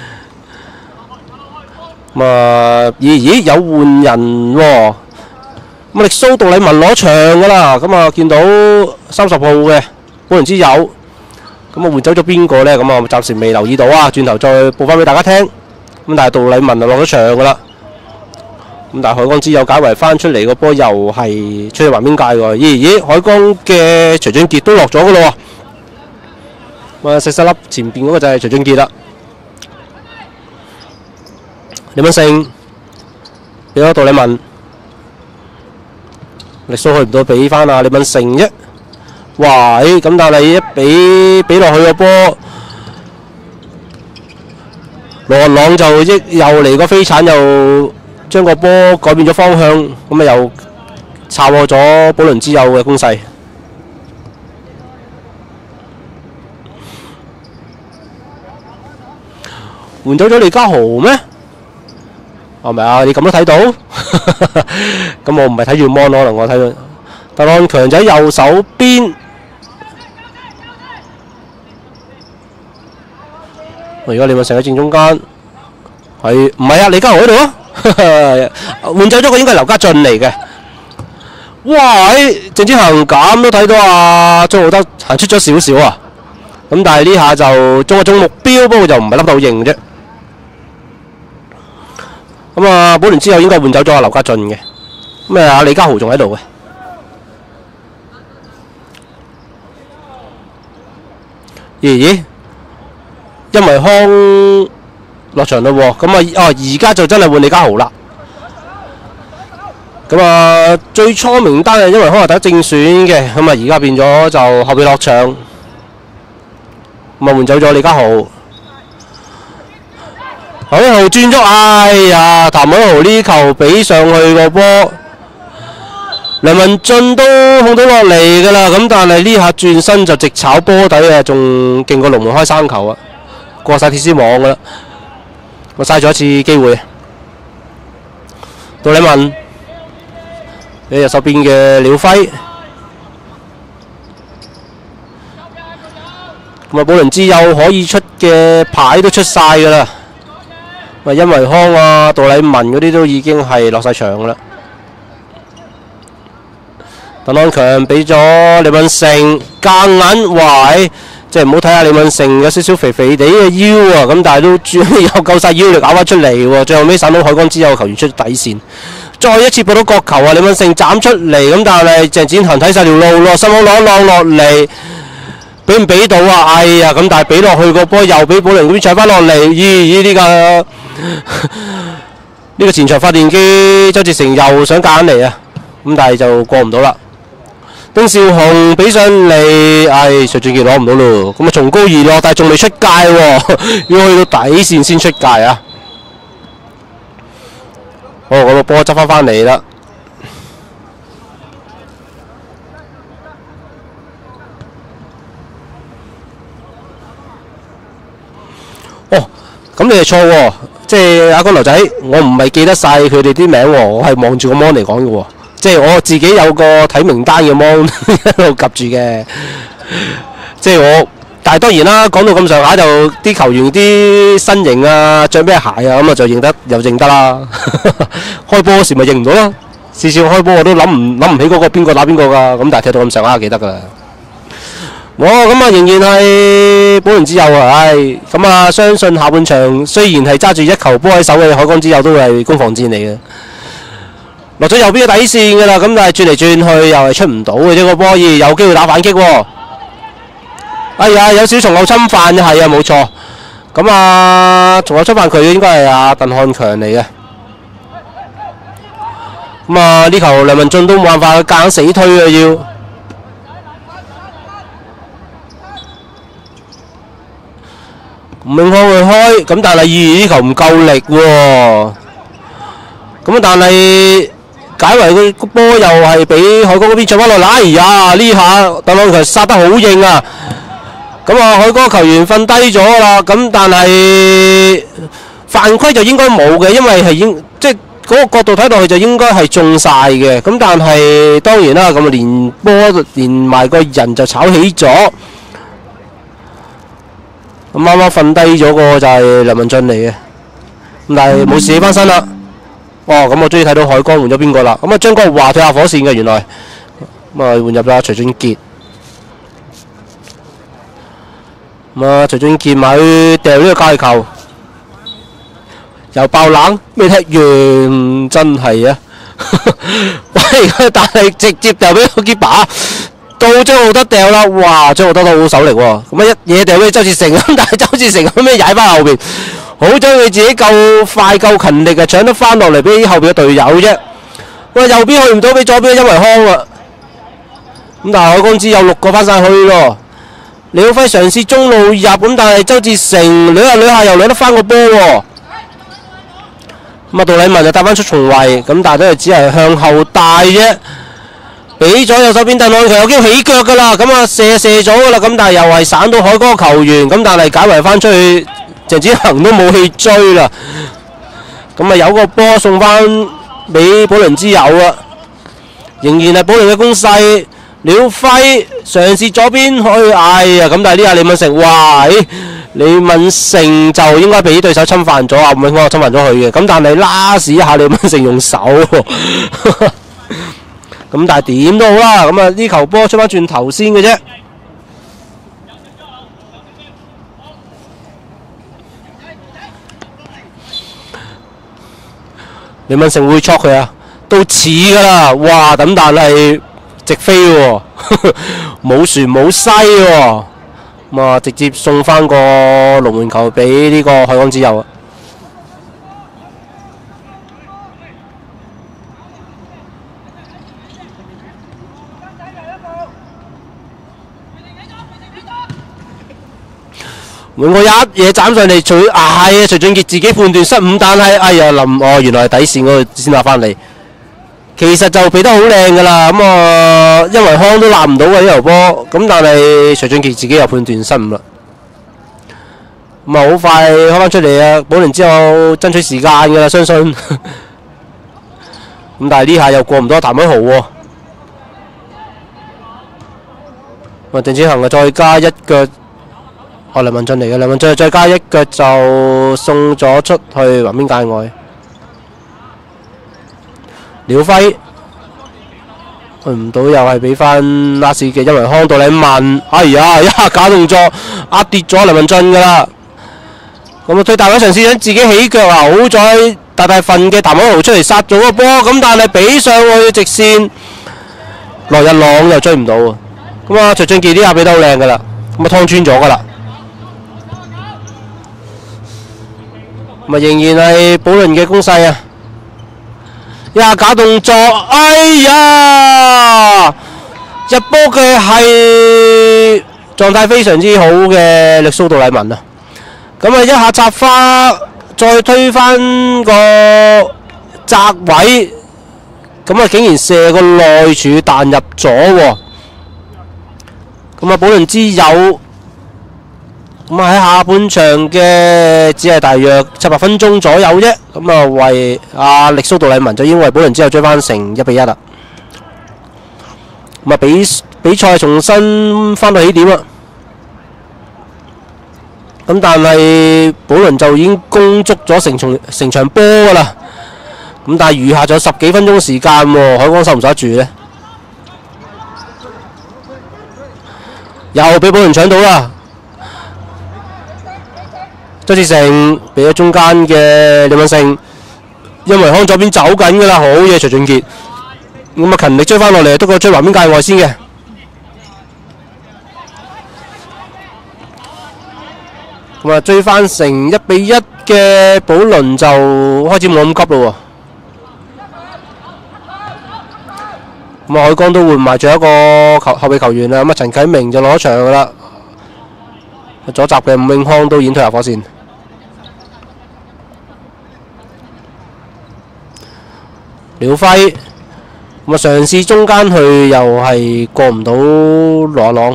咁啊，咦咦有換人喎、哦，咁力蘇杜禮文攞場㗎啦。咁啊見到三十號嘅寶蓮之友，咁啊換走咗邊個呢？咁啊暫時未留意到啊，轉頭再報翻俾大家聽。咁但係杜禮文就落咗場㗎啦。咁但係海港之友解圍翻出嚟個波又係出去橫邊界喎，咦咦海港嘅徐俊傑都落咗㗎咯喎，咁啊細細粒前邊嗰個就係徐俊傑啦，李敏勝俾咗杜禮文，力蘇去唔到俾翻啊李敏勝啫，哇咁但係一俾俾落去個波，羅文朗就益又嚟個飛鏟又。將個波改變咗方向，咁啊又抄過咗寶輪之友嘅攻勢。換走咗李家豪咩？係咪啊？你咁都睇到？咁我唔係睇住 mon， 可能我睇到。特朗強就喺右手邊。而家李敏成喺正中間，係唔係啊？李家豪喺度啊！換走咗個應該係劉家俊嚟嘅，哇！喺鄭之恒咁都睇到啊，張浩德行出咗少少啊，咁但係呢下就中一中目標，不過就唔係粒到型啫。咁啊，寶蓮之後應該換走咗阿劉家俊嘅，咁啊李家豪仲喺度嘅。咦咦，因為康落場啦喎，咁啊哦而家就真係換李家豪啦。咁啊最初名單係因為康華打正選嘅，咁啊而家變咗就後備落場，咁啊換走咗李家豪。海豪轉咗，哎呀譚海豪呢球俾上去個波，梁文俊都控到落嚟㗎啦，咁但係呢下轉身就直炒波底啊，仲勁過龍門開三球啊，過晒鐵絲網㗎啦。我嘥咗一次機會，杜禮文俾右手邊嘅廖輝，咁啊寶輪之友可以出嘅牌都出晒㗎啦，咁啊殷維康啊、杜禮文嗰啲都已經係落晒場㗎啦。鄧安強俾咗李敏成夾硬壞。即係唔好睇下李敏成有少少肥肥地嘅腰啊，咁但係都有夠晒腰力咬翻出嚟喎。最後尾省到海港之友球員出底線，再一次撥到角球啊！李敏成斬出嚟，咁但係鄭展恒睇晒條路咯，心口攞浪落嚟，俾唔俾到啊？哎呀！咁但係俾落去個波又俾寶靈嗰邊搶翻落嚟，咦咦呢個呢個前場發電機周志成又想夾硬嚟啊！咁但係就過唔到啦。丁少雄俾上嚟，唉，徐俊傑攞唔到咯，咁啊從高而落，但係仲未出界喎，要去到底線先出界啊！好，我個波執翻翻嚟啦。哦，咁你係錯喎，即係阿光頭仔，我唔係記得晒佢哋啲名喎，我係望住個 mon 嚟講嘅喎。即係我自己有個睇名單嘅 mon 一路及住嘅，即係我，但係當然啦，講到咁上下就啲球員啲身形啊、着咩鞋啊，咁啊就認得又認得啦。開波嗰時咪認唔到咯，次次開波我都諗唔諗唔起嗰個邊個打邊個㗎，咁但係踢到咁上下記得㗎啦。我咁啊仍然係寶輪之友啊，唉，咁啊相信下半場雖然係揸住一球波喺手嘅海港之友都係攻防戰嚟嘅。落咗右邊嘅底線㗎啦，咁但係轉嚟轉去又係出唔到嘅啫，個波兒有機會打反擊喎。哎呀，有少重後侵犯嘅係啊，冇錯。咁啊，重後侵犯佢應該係阿鄧漢強嚟嘅。咁啊，呢球梁文俊都冇辦法夾硬死推啊要。吳永康去開，咁但係二呢球唔夠力喎。 咁但係解圍個波又係俾海哥嗰邊搶翻落嚟，哎呀呢下鄧朗強殺得好硬啊！咁啊海哥球員瞓低咗啦，咁但係犯規就應該冇嘅，因為係應即係嗰個角度睇落去就應該係中晒嘅，咁但係當然啦，咁啊連波連埋個人就炒起咗，咁啱啱瞓低咗個就係梁文俊嚟嘅，咁但係冇事起翻身啦。哦，咁我終於睇到海江換咗邊個啦？咁啊張國華退下火線嘅原來，咁啊換入咗徐俊傑，咁啊徐俊傑咪掉呢個界球。又爆冷，未踢完真係啊！喂，但係直接掉俾個傑把，到張浩德掉啦！哇，張浩德都好手力喎，咁啊一嘢掉俾周志成，咁但係周志成咁樣踩翻後邊，好彩佢自己夠快夠勤力啊，搶得翻落嚟俾後邊嘅隊友啫。喂，右邊去唔到，俾左邊嘅殷維康啊！咁但係海光之有六個翻晒去咯。李浩輝嘗試中路入，咁但係周志成捋下捋下又捋得翻個波喎。咁啊，杜禮文就帶翻出重圍，咁但係都係只係向後帶啫。俾咗右手邊鄧朗強有機會起腳㗎啦，咁啊射射咗㗎啦，咁但係又係散到海哥球員，咁但係解圍翻出去，鄭子恒都冇氣追啦。咁啊有個波送翻俾保倫之友啊，仍然係保倫嘅攻勢。廖輝嘗試左邊去，哎呀！咁但係呢下李敏成，哇！李敏成就應該被對手侵犯咗啊，唔係我侵犯咗佢嘅。咁但係拉屎一下李敏成用手，咁但係點都好啦。咁啊呢球波出翻轉頭先嘅啫。李敏成會戳佢啊，都似㗎啦。哇！咁但係直飛喎，冇船冇西喎。咁啊，直接送翻個龍門球俾呢個海港之友啊！換個一嘢斬上嚟，徐哎呀徐俊傑自己判斷失誤，但係哎呀林哦原來係底線嗰度先打翻嚟。其實就避得好靚㗎啦，咁啊，因為康都攬唔到嘅呢球波，咁但係徐俊傑自己又判斷失誤啦，咁啊好快開翻出嚟啊！保倫之後爭取時間㗎啦，相信。咁但係呢下又過唔到譚偉豪喎，咁啊鄭子恒啊再加一腳，哦梁文俊嚟嘅，梁文俊再加一腳就送咗出去橫邊界外。廖輝去唔到，又係俾翻拉士嘅殷維康杜禮文，哎呀一下假動作壓跌咗梁文俊㗎啦。咁啊對大位嘗試想自己起腳啊，好在大大份嘅譚偉豪出嚟殺咗個波，咁但係俾上去直線，羅日朗又追唔到啊。咁啊徐俊傑呢下俾得好靚㗎啦，咁啊劏穿咗㗎啦。咁啊仍然係保倫嘅攻勢啊！一下假動作，哎呀！入波嘅係狀態非常之好嘅力蘇杜禮文啊！咁啊一下插花，再推翻個窄位，咁啊竟然射個內柱彈入咗喎！咁啊保倫之友。咁啊喺下半場嘅只係大約七八分鐘左右啫，咁啊為阿力蘇杜禮文就已經為保倫之後追翻成一比一啦。咁啊比比賽重新翻到起點啦。咁但係保倫就已經攻足咗成場成場波噶啦。咁但係餘下仲有十幾分鐘時間喎，海光守唔守得住呢？又俾保倫搶到啦。周志成俾咗中間嘅李敏成，殷維康左邊走緊㗎啦，好嘢徐俊傑，咁啊勤力追翻落嚟，得個追橫邊界外先嘅，咁啊追翻成一比一嘅保倫就開始冇咁急咯喎，咁啊海江都換埋咗一個球後備球員啦，咁啊陳啟明就攞場㗎啦，左閘嘅伍永康都已經退下火線。 廖輝咁啊，嘗試中間去又係過唔到羅朗。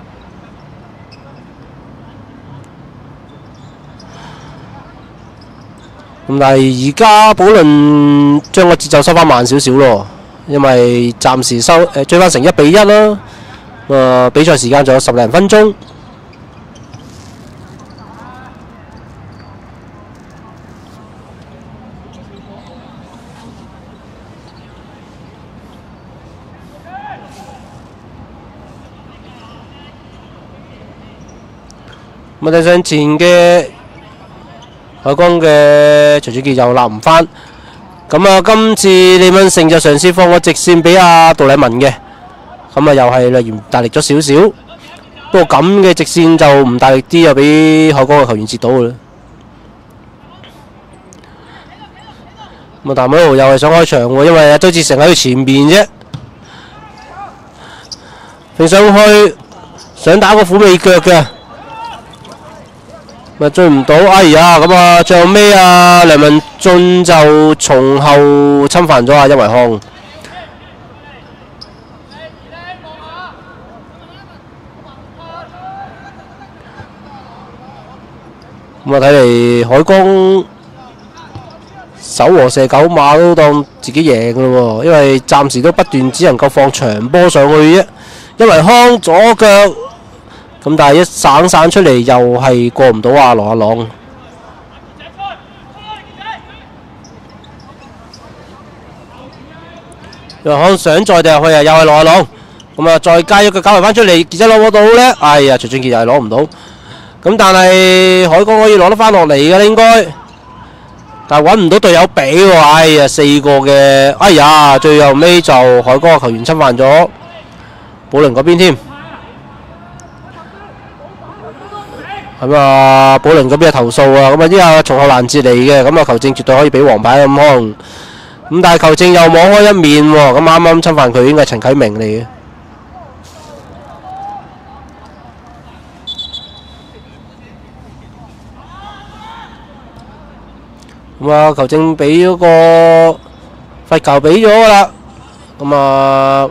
咁但係而家保倫將個節奏收翻慢少少咯，因為暫時收誒追翻成一比一啦。咁啊，比賽時間仲有十零分鐘。咁啊，睇上前嘅海光嘅徐子傑又立唔翻。咁啊，今次李敏成就嘗試放個直線俾阿杜禮文嘅。咁啊，又係略嫌大力咗少少。不過咁嘅直線就唔大力啲，又俾海光嘅球員截到嘅啦。咁啊，但係又係想開場喎，因為周志成喺佢前面啫。飛上去想打個虎尾腳嘅。咪追唔到，哎呀！咁啊，最後尾啊，梁文俊就從後侵犯咗阿邱維康。咁啊，睇嚟海光守和射九碼都當自己贏㗎咯喎，因為暫時都不斷只能夠放長波上去啫。邱維康左腳。咁但係一省散出嚟又係過唔到啊羅亞朗。又可想再掟入去啊，又係羅亞朗。咁啊，再加一個交流翻出嚟，傑仔攞唔到咧。哎呀，徐俊傑又係攞唔到。咁但係海光可以攞得翻落嚟嘅應該，但係揾唔到隊友比喎。哎呀，四個嘅，哎呀，最後尾就海光嘅球員侵犯咗保倫嗰邊添。咁啊，保倫嗰邊嘅投訴啊，咁啊呢下從後攔截嚟嘅，咁啊球證絕對可以俾黃牌咁康，咁但係球證又網開一面喎，咁啱啱侵犯佢應該係陳啟明嚟嘅。咁啊球證俾咗個罰球俾咗噶啦，咁啊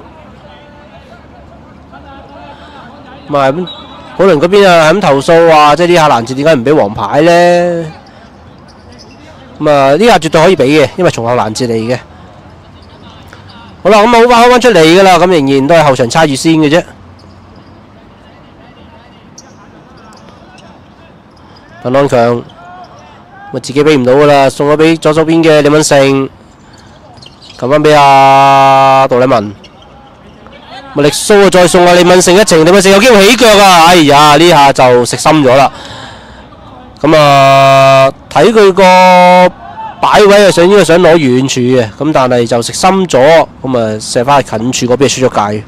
咁啊咁。保倫嗰邊啊，係咁投訴話，即係呢下攔截點解唔俾黃牌咧？咁啊，呢下絕對可以俾嘅，因為從後攔截嚟嘅。好啦，咁啊好快開翻出嚟噶啦，咁仍然都係後場差住先嘅啫。鄧安強，咪自己俾唔到噶啦，送咗俾左手邊嘅李敏成，撳翻俾阿杜禮文。力蘇啊！再送啊！李敏成一程，李敏成有機會起腳啊！哎呀，呢下就食深咗啦。咁啊，睇佢個擺位啊，想應該想攞遠處嘅，咁但係就食深咗，咁啊射翻去近處嗰邊輸咗界。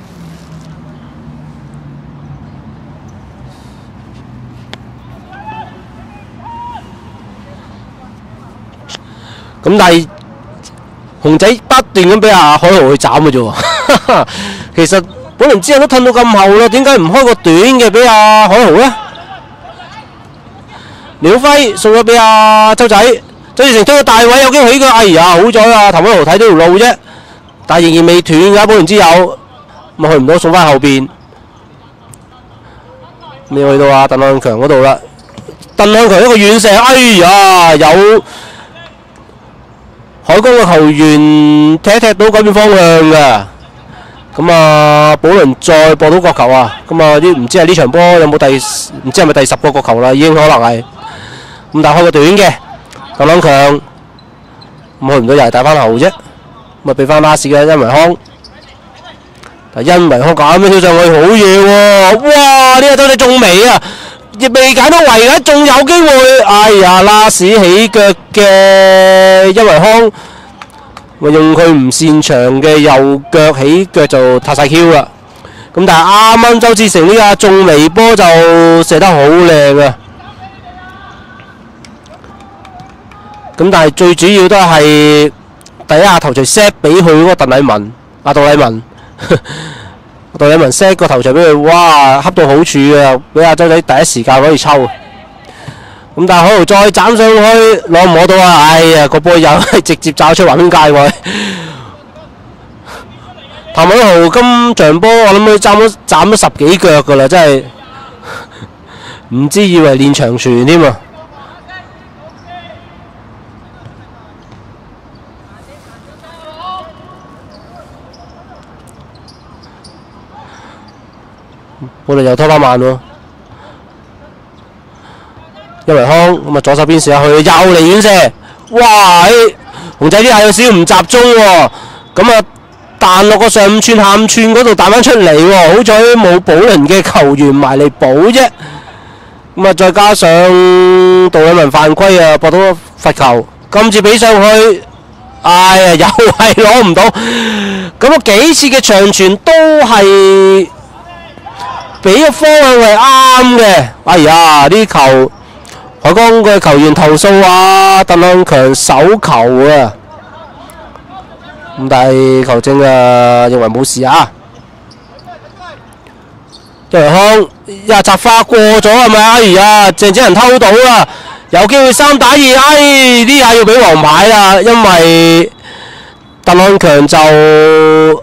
咁但係熊仔不斷咁俾阿海豪去斬嘅啫喎，其實。保倫之後都褪到咁後啦，點解唔開個短嘅俾阿海豪呢？廖輝送咗俾阿周仔，周志成推個大位有機會起腳，哎呀好彩啊！譚海豪睇到條路啫，但係仍然未斷㗎，保倫之後咁啊去唔到，送翻後邊。你去到阿鄧漢強嗰度啦，鄧漢強一個遠射，哎呀有海光嘅球員踢一踢到改變方向㗎。咁啊，保倫再播到角球啊！咁啊，啲唔知係呢場波有冇第唔知係咪第十個角球啦？已經可能係咁，但係開個短嘅，鄧朗強咁去唔到又係帶翻後啫，咁啊俾翻拉士嘅殷維康，但殷維康咁樣跳上去好嘢喎！哇！呢個周仔仲未啊，亦未揀到圍嘅，仲有機會。哎呀，拉士起腳嘅殷維康。咪用佢唔擅長嘅右腳起腳就撻晒 Q 啦，咁但係啱啱周志成呢下中離波就射得好靚啊！咁但係最主要都係第一下頭槌 set 俾佢嗰個鄧禮文，阿杜禮文，杜禮文 set 個頭槌俾佢，哇，恰到好處啊！俾阿周仔第一時間可以抽。咁但係海豪再斬上去攞唔攞到啊！哎呀，個波又係直接炸出橫圈界喎！ 譚偉豪今場波我諗佢斬咗斬咗十幾腳㗎啦，真係唔知以為練長傳添啊！我哋又拖翻慢喎，一圍康咁啊左手邊射下去，又嚟遠射，哇！熊仔呢下有少少唔集中喎，咁啊彈落個上五寸下五寸嗰度彈翻出嚟喎，好彩冇保倫嘅球員埋嚟補啫，咁啊再加上杜偉文犯規啊，博到罰球，今次俾上去，哎呀又係攞唔到，咁啊幾次嘅長傳都係俾嘅方向係啱嘅，哎呀呢球海江嘅球員投訴啊，鄧漢強手球啊，咁但係球證啊認為冇事啊，一圍康一下摘花過咗係咪？哎呀鄭子仁偷到啦，有機會三打二，哎呢下要俾黃牌啦，因為鄧漢強就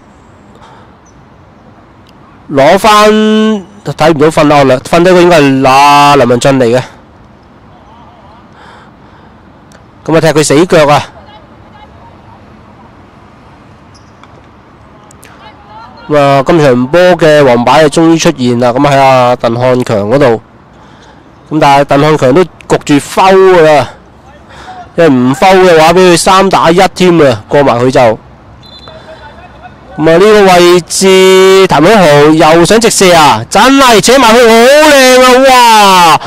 攞翻睇唔到瞓啦，瞓低個應該係嗱梁文俊嚟嘅，咁啊踢佢死腳啊！咁啊今場波嘅黃牌啊終於出現啦，咁喺阿鄧漢強嗰度，咁但係鄧漢強都焗住摟㗎啦，因為唔摟嘅話俾佢三打一添啊，過埋佢就。咁啊呢個位置，譚偉豪又想直射啊！真係扯埋去好靚啊！哇！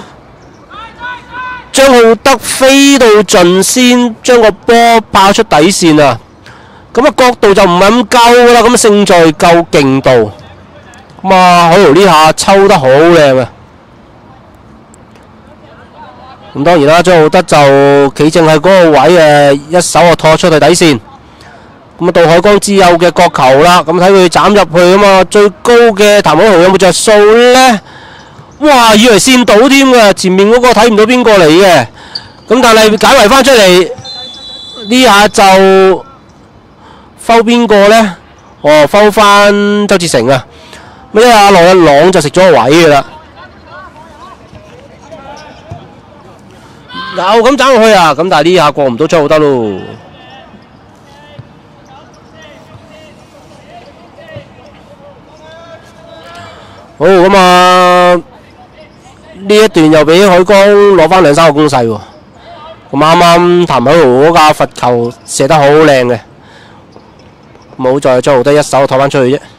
張浩德飛到盡先，將個波拋出底線啊！咁啊角度就唔係咁夠啦，咁勝在夠勁度。咁啊海豪呢下抽得好靚啊！咁當然啦，張浩德就企正喺嗰個位誒，一手啊拖出去底線。咁啊，到海江之友嘅角球啦，咁睇佢斬入去啊嘛，最高嘅譚偉豪有冇着數呢？哇，以為跣到添啊，前面嗰個睇唔到邊個嚟嘅，咁但係解圍翻出嚟，呢下就摟邊個呢？哦，摟翻周志成啊，咁一下羅一朗就食咗個位嘅啦，又咁斬落去啊，咁但係呢下過唔到張浩德咯。好咁啊！呢一段又俾海江攞翻兩三個攻勢喎。咁啱啱譚偉豪嗰架罰球射得好靚嘅，冇在張浩德一手拖翻出去啫。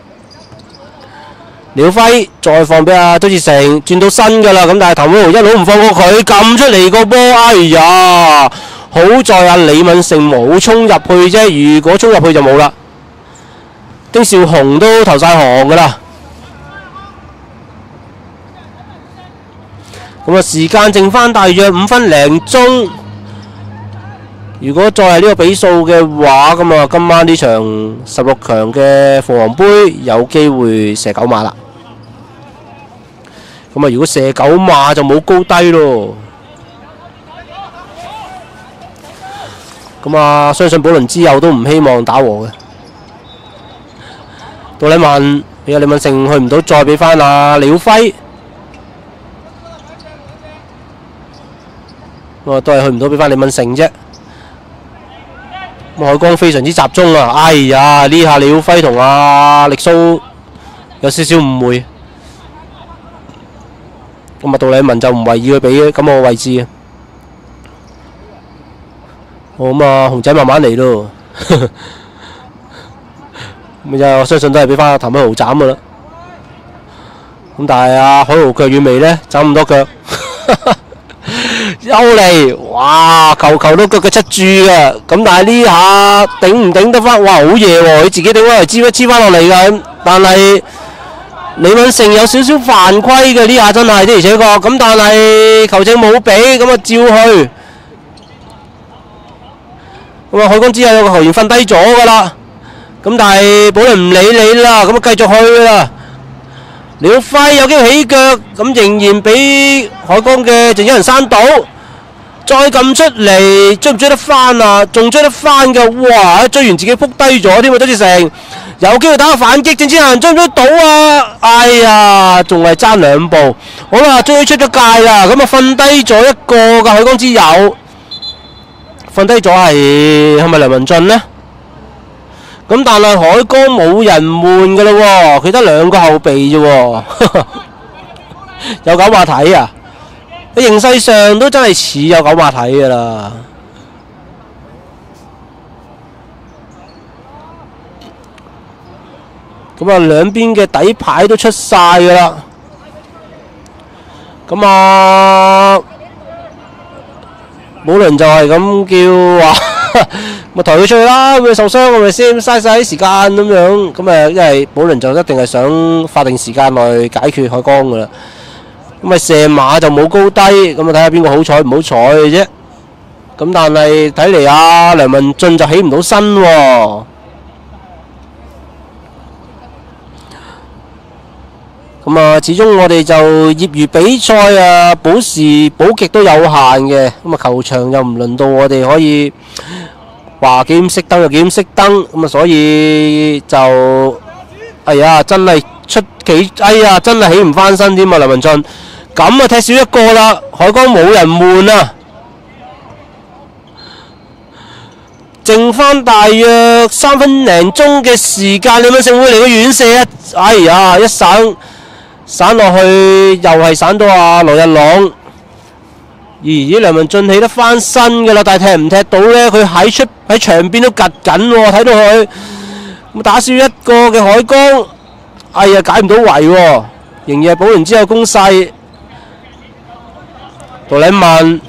廖輝再放俾阿周志成，轉到身㗎啦。咁但係譚偉豪一路唔放過佢，撳出嚟個波，哎呀！好在阿李敏成冇衝入去啫，如果衝入去就冇啦。丁少雄都投晒行㗎啦。咁啊，時間剩翻大約五分零鐘。如果再係呢個比數嘅話，咁啊，今晚呢場十六強嘅鳳凰杯有機會射九碼啦。咁啊，如果射九碼就冇高低咯。咁啊，相信保倫之後都唔希望打和嘅。杜禮文俾阿李敏成去唔到，再俾翻阿廖輝。我都係去唔到，俾翻李敏成啫。咁海江非常之集中啊！哎呀，呢下廖輝同阿力蘇有少少誤會。咁啊，杜禮文就唔為意佢俾咁個位置啊。好咁啊，熊仔慢慢嚟咯。咁就我相信都係俾翻阿譚偉豪斬噶啦。咁但係阿海豪腳軟未呢？斬咁多腳。優嚟，哇！球球都腳腳七注嘅，咁但係呢下頂唔頂得翻？哇！好嘢喎，佢自己頂翻嚟，黐一黐翻落嚟嘅。但係李敏成有少少犯規嘅，呢下真係的而且確。咁但係球證冇俾，咁啊照去。咁啊，海江之後有個球員瞓低咗㗎啦。咁但係保倫唔理你啦，咁啊繼續去啦。廖輝有機會起腳，咁仍然俾海江嘅鄭一人閂到，再撳出嚟，追唔追得翻啊？仲追得翻嘅，哇！追完自己撲低咗添啊！周志成有機會打個反擊，鄭子恒追唔追到啊？哎呀，仲係爭兩步。好啦，追出咗界啦，咁啊瞓低咗一個嘅海江之友，瞓低咗係係咪梁文俊呢？咁但係海江冇人換嘅咯喎，佢得兩個後備啫喎，有九馬睇啊！佢形勢上都真係似有九馬睇嘅啦。咁啊，兩邊嘅底牌都出晒嘅啦。咁啊，冇人就係咁叫話。咪抬佢出去啦，佢受傷係咪先？嘥晒啲時間咁樣，咁誒，因為保倫就一定係想法定時間內解決海江噶啦。咁啊射馬就冇高低，咁啊睇下邊個好彩唔好彩嘅啫。咁但係睇嚟啊，梁文俊就起唔到身喎。咁啊，始終我哋就業餘比賽啊，保時保極都有限嘅。咁啊，球場又唔輪到我哋可以。話幾點熄燈就幾點熄燈，咁啊所以就哎呀真係出奇，哎呀真係起唔翻身添啊！梁文俊咁啊踢少一個啦，海江冇人換啊，剩翻大約三分零鐘嘅時間，你咪勝會嚟個遠射啊！哎呀一散散落去又係散到阿羅日朗。咦，梁文俊起得翻身噶啦，但係踢唔踢到呢？佢喺出喺場邊都趌緊喎，睇到佢咁打少一個嘅海江，哎呀解唔到圍喎，仍然係補完之後攻勢。杜禮文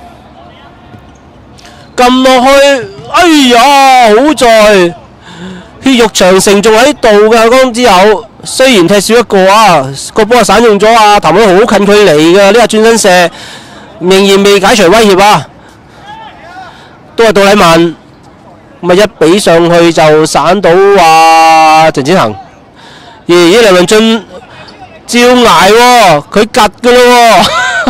撳落去，哎呀好在血肉長城仲喺度嘅海江之友，雖然踢少一個啊，個波係散用咗啊，譚偉豪好近距離嘅呢下轉身射。仍然未解除威脅啊！都係杜禮文，咁啊一比上去就散到話鄭子恒。咦咦，梁文俊照捱喎，佢趌嘅咯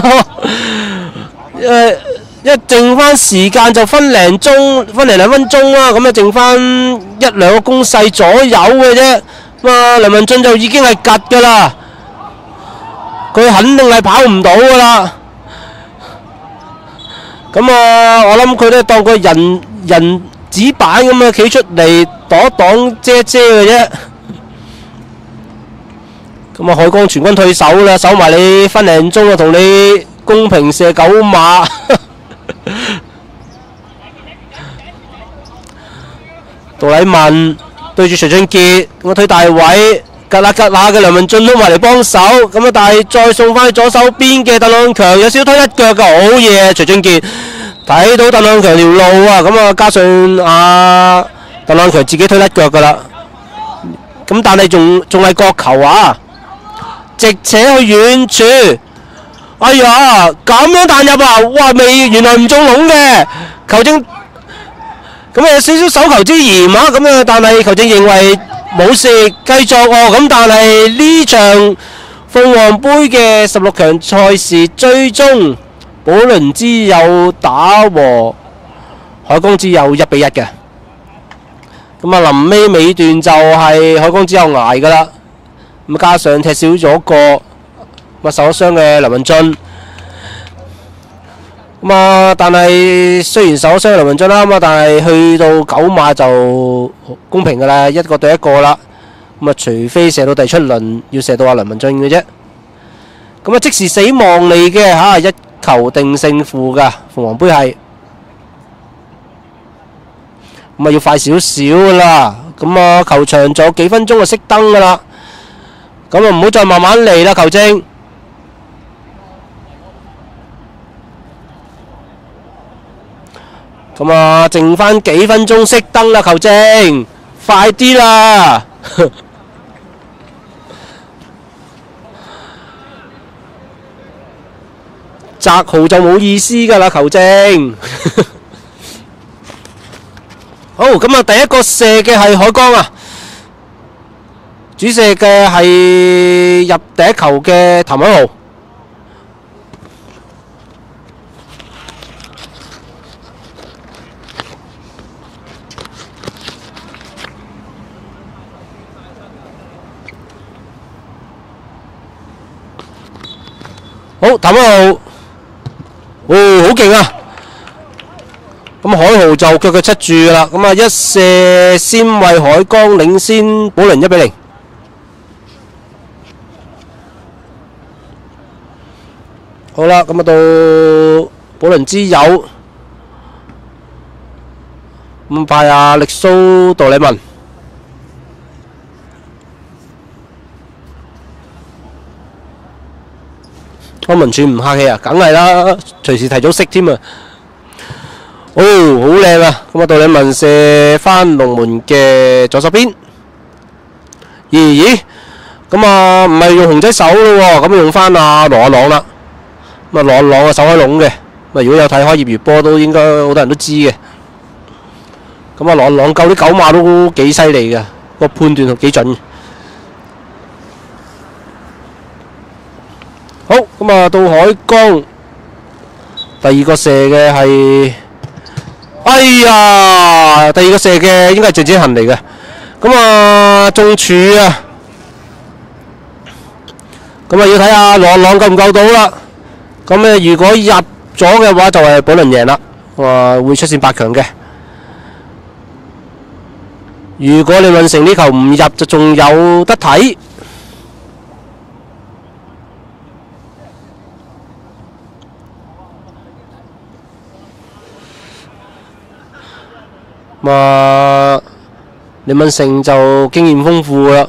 喎。誒，一剩翻時間就分零鐘，分零兩分鐘啦。咁啊，剩翻一兩個攻勢左右嘅啫。咁啊，梁文俊就已經係趌嘅啦，佢肯定係跑唔到嘅啦。咁啊，我諗佢都當個人人紙板咁樣企出嚟擋一擋遮遮嘅啫。咁啊，海江全軍退守啦，守埋你分零鐘啊，同你公平射九馬。杜禮文對住徐俊傑，咁啊推大位。格啦格啦嘅梁文俊都埋嚟幫手，咁啊但係再送翻去左手邊嘅鄧朗強有少少推一腳嘅，好嘢！徐俊傑睇到鄧朗強條路啊，咁啊加上啊鄧朗強自己推一腳噶啦，咁但係仲仲係角球啊，直扯去遠處，哎呀咁樣彈入啊，哇未原來唔中籠嘅球證，咁啊有少少手球之嫌啊，咁啊但係球證認為。冇事，繼續哦。咁但係呢場鳳凰杯嘅十六強賽事，最終保倫之友打和海江之友一比一嘅。咁啊，臨尾尾段就係海江之友捱噶啦。咁加上踢少咗個，咁啊受咗傷嘅梁文俊。咁啊，但係雖然受咗傷梁文俊啦，咁啊，但係去到九馬就公平噶啦，一個對一個啦。咁啊，除非射到第出輪，要射到阿梁文俊嘅啫。咁啊，即時死亡嚟嘅嚇，一球定勝負噶鳳凰杯係。咁啊，要快少少噶啦。咁啊，球場仲有幾分鐘就熄燈噶啦。咁啊，唔好再慢慢嚟啦，球證。咁啊，剩翻幾分鐘熄燈啦，球證，快啲啦！擲號就冇意思噶啦，球證。好，咁啊，第一個射嘅係海江啊，主射嘅係入第一球嘅譚偉豪。 好，譚一號，哦，好勁啊！咁海豪就腳腳七住啦，咁啊一射先為海江領先寶輪一比零。好啦，咁啊到寶輪之友，咁派阿力蘇杜禮文。康文署唔客氣啊，梗係啦，隨時提早熄添啊！哦，好靚啊！咁啊，杜禮文射翻龍門嘅左手邊。咦咦，咁啊唔係用熊仔手咯喎，咁用翻阿羅亞朗啦。咁啊羅亞朗啊手開籠嘅，咁啊如果有睇開業餘波都應該好多人都知嘅。咁啊羅亞朗救啲九馬都幾犀利嘅，個判斷幾準。好，咁啊到海江，第二個射嘅係，哎呀，第二個射嘅應該係鄭子恒嚟嘅，咁啊中柱啊，咁啊要睇下羅朗夠唔夠到啦。咁咧如果入咗嘅話就係寶輪贏啦，話會出線八強嘅。如果你運成呢球唔入就仲有得睇。嘛，李敏成就經驗豐富啦。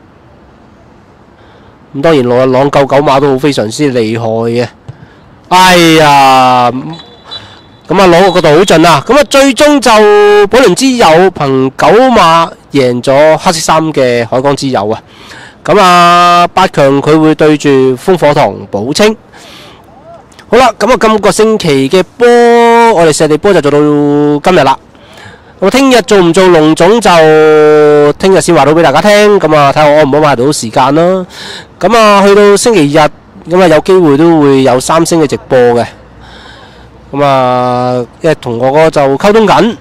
咁當然羅日朗救九馬都好非常之厲害嘅。哎呀，咁啊攞個角度好盡啊！咁啊最終就寶輪之友憑九馬贏咗黑色衫嘅海江之友啊！咁啊八強佢會對住烽火堂寶清。好啦，咁啊今個星期嘅波，我哋石地波就做到今日啦。咁聽日做唔做龍總就聽日先話到俾大家聽，咁啊睇下我可唔可以買到時間啦。咁啊去到星期日，咁啊有機會都會有三星嘅直播嘅。咁啊，因為同我哥就溝通緊。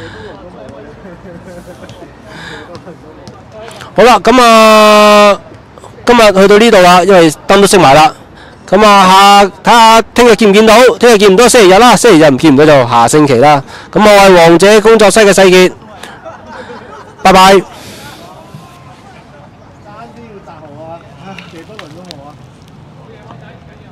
好啦，咁啊今日去到呢度啦，因為燈都熄埋啦。咁啊，下睇下聽日見唔見到？聽日見唔到星期日啦，星期日唔見唔到就下星期啦。咁我係王者工作室嘅世傑，拜拜。爭啲要摘號啊！幾多輪都冇啊！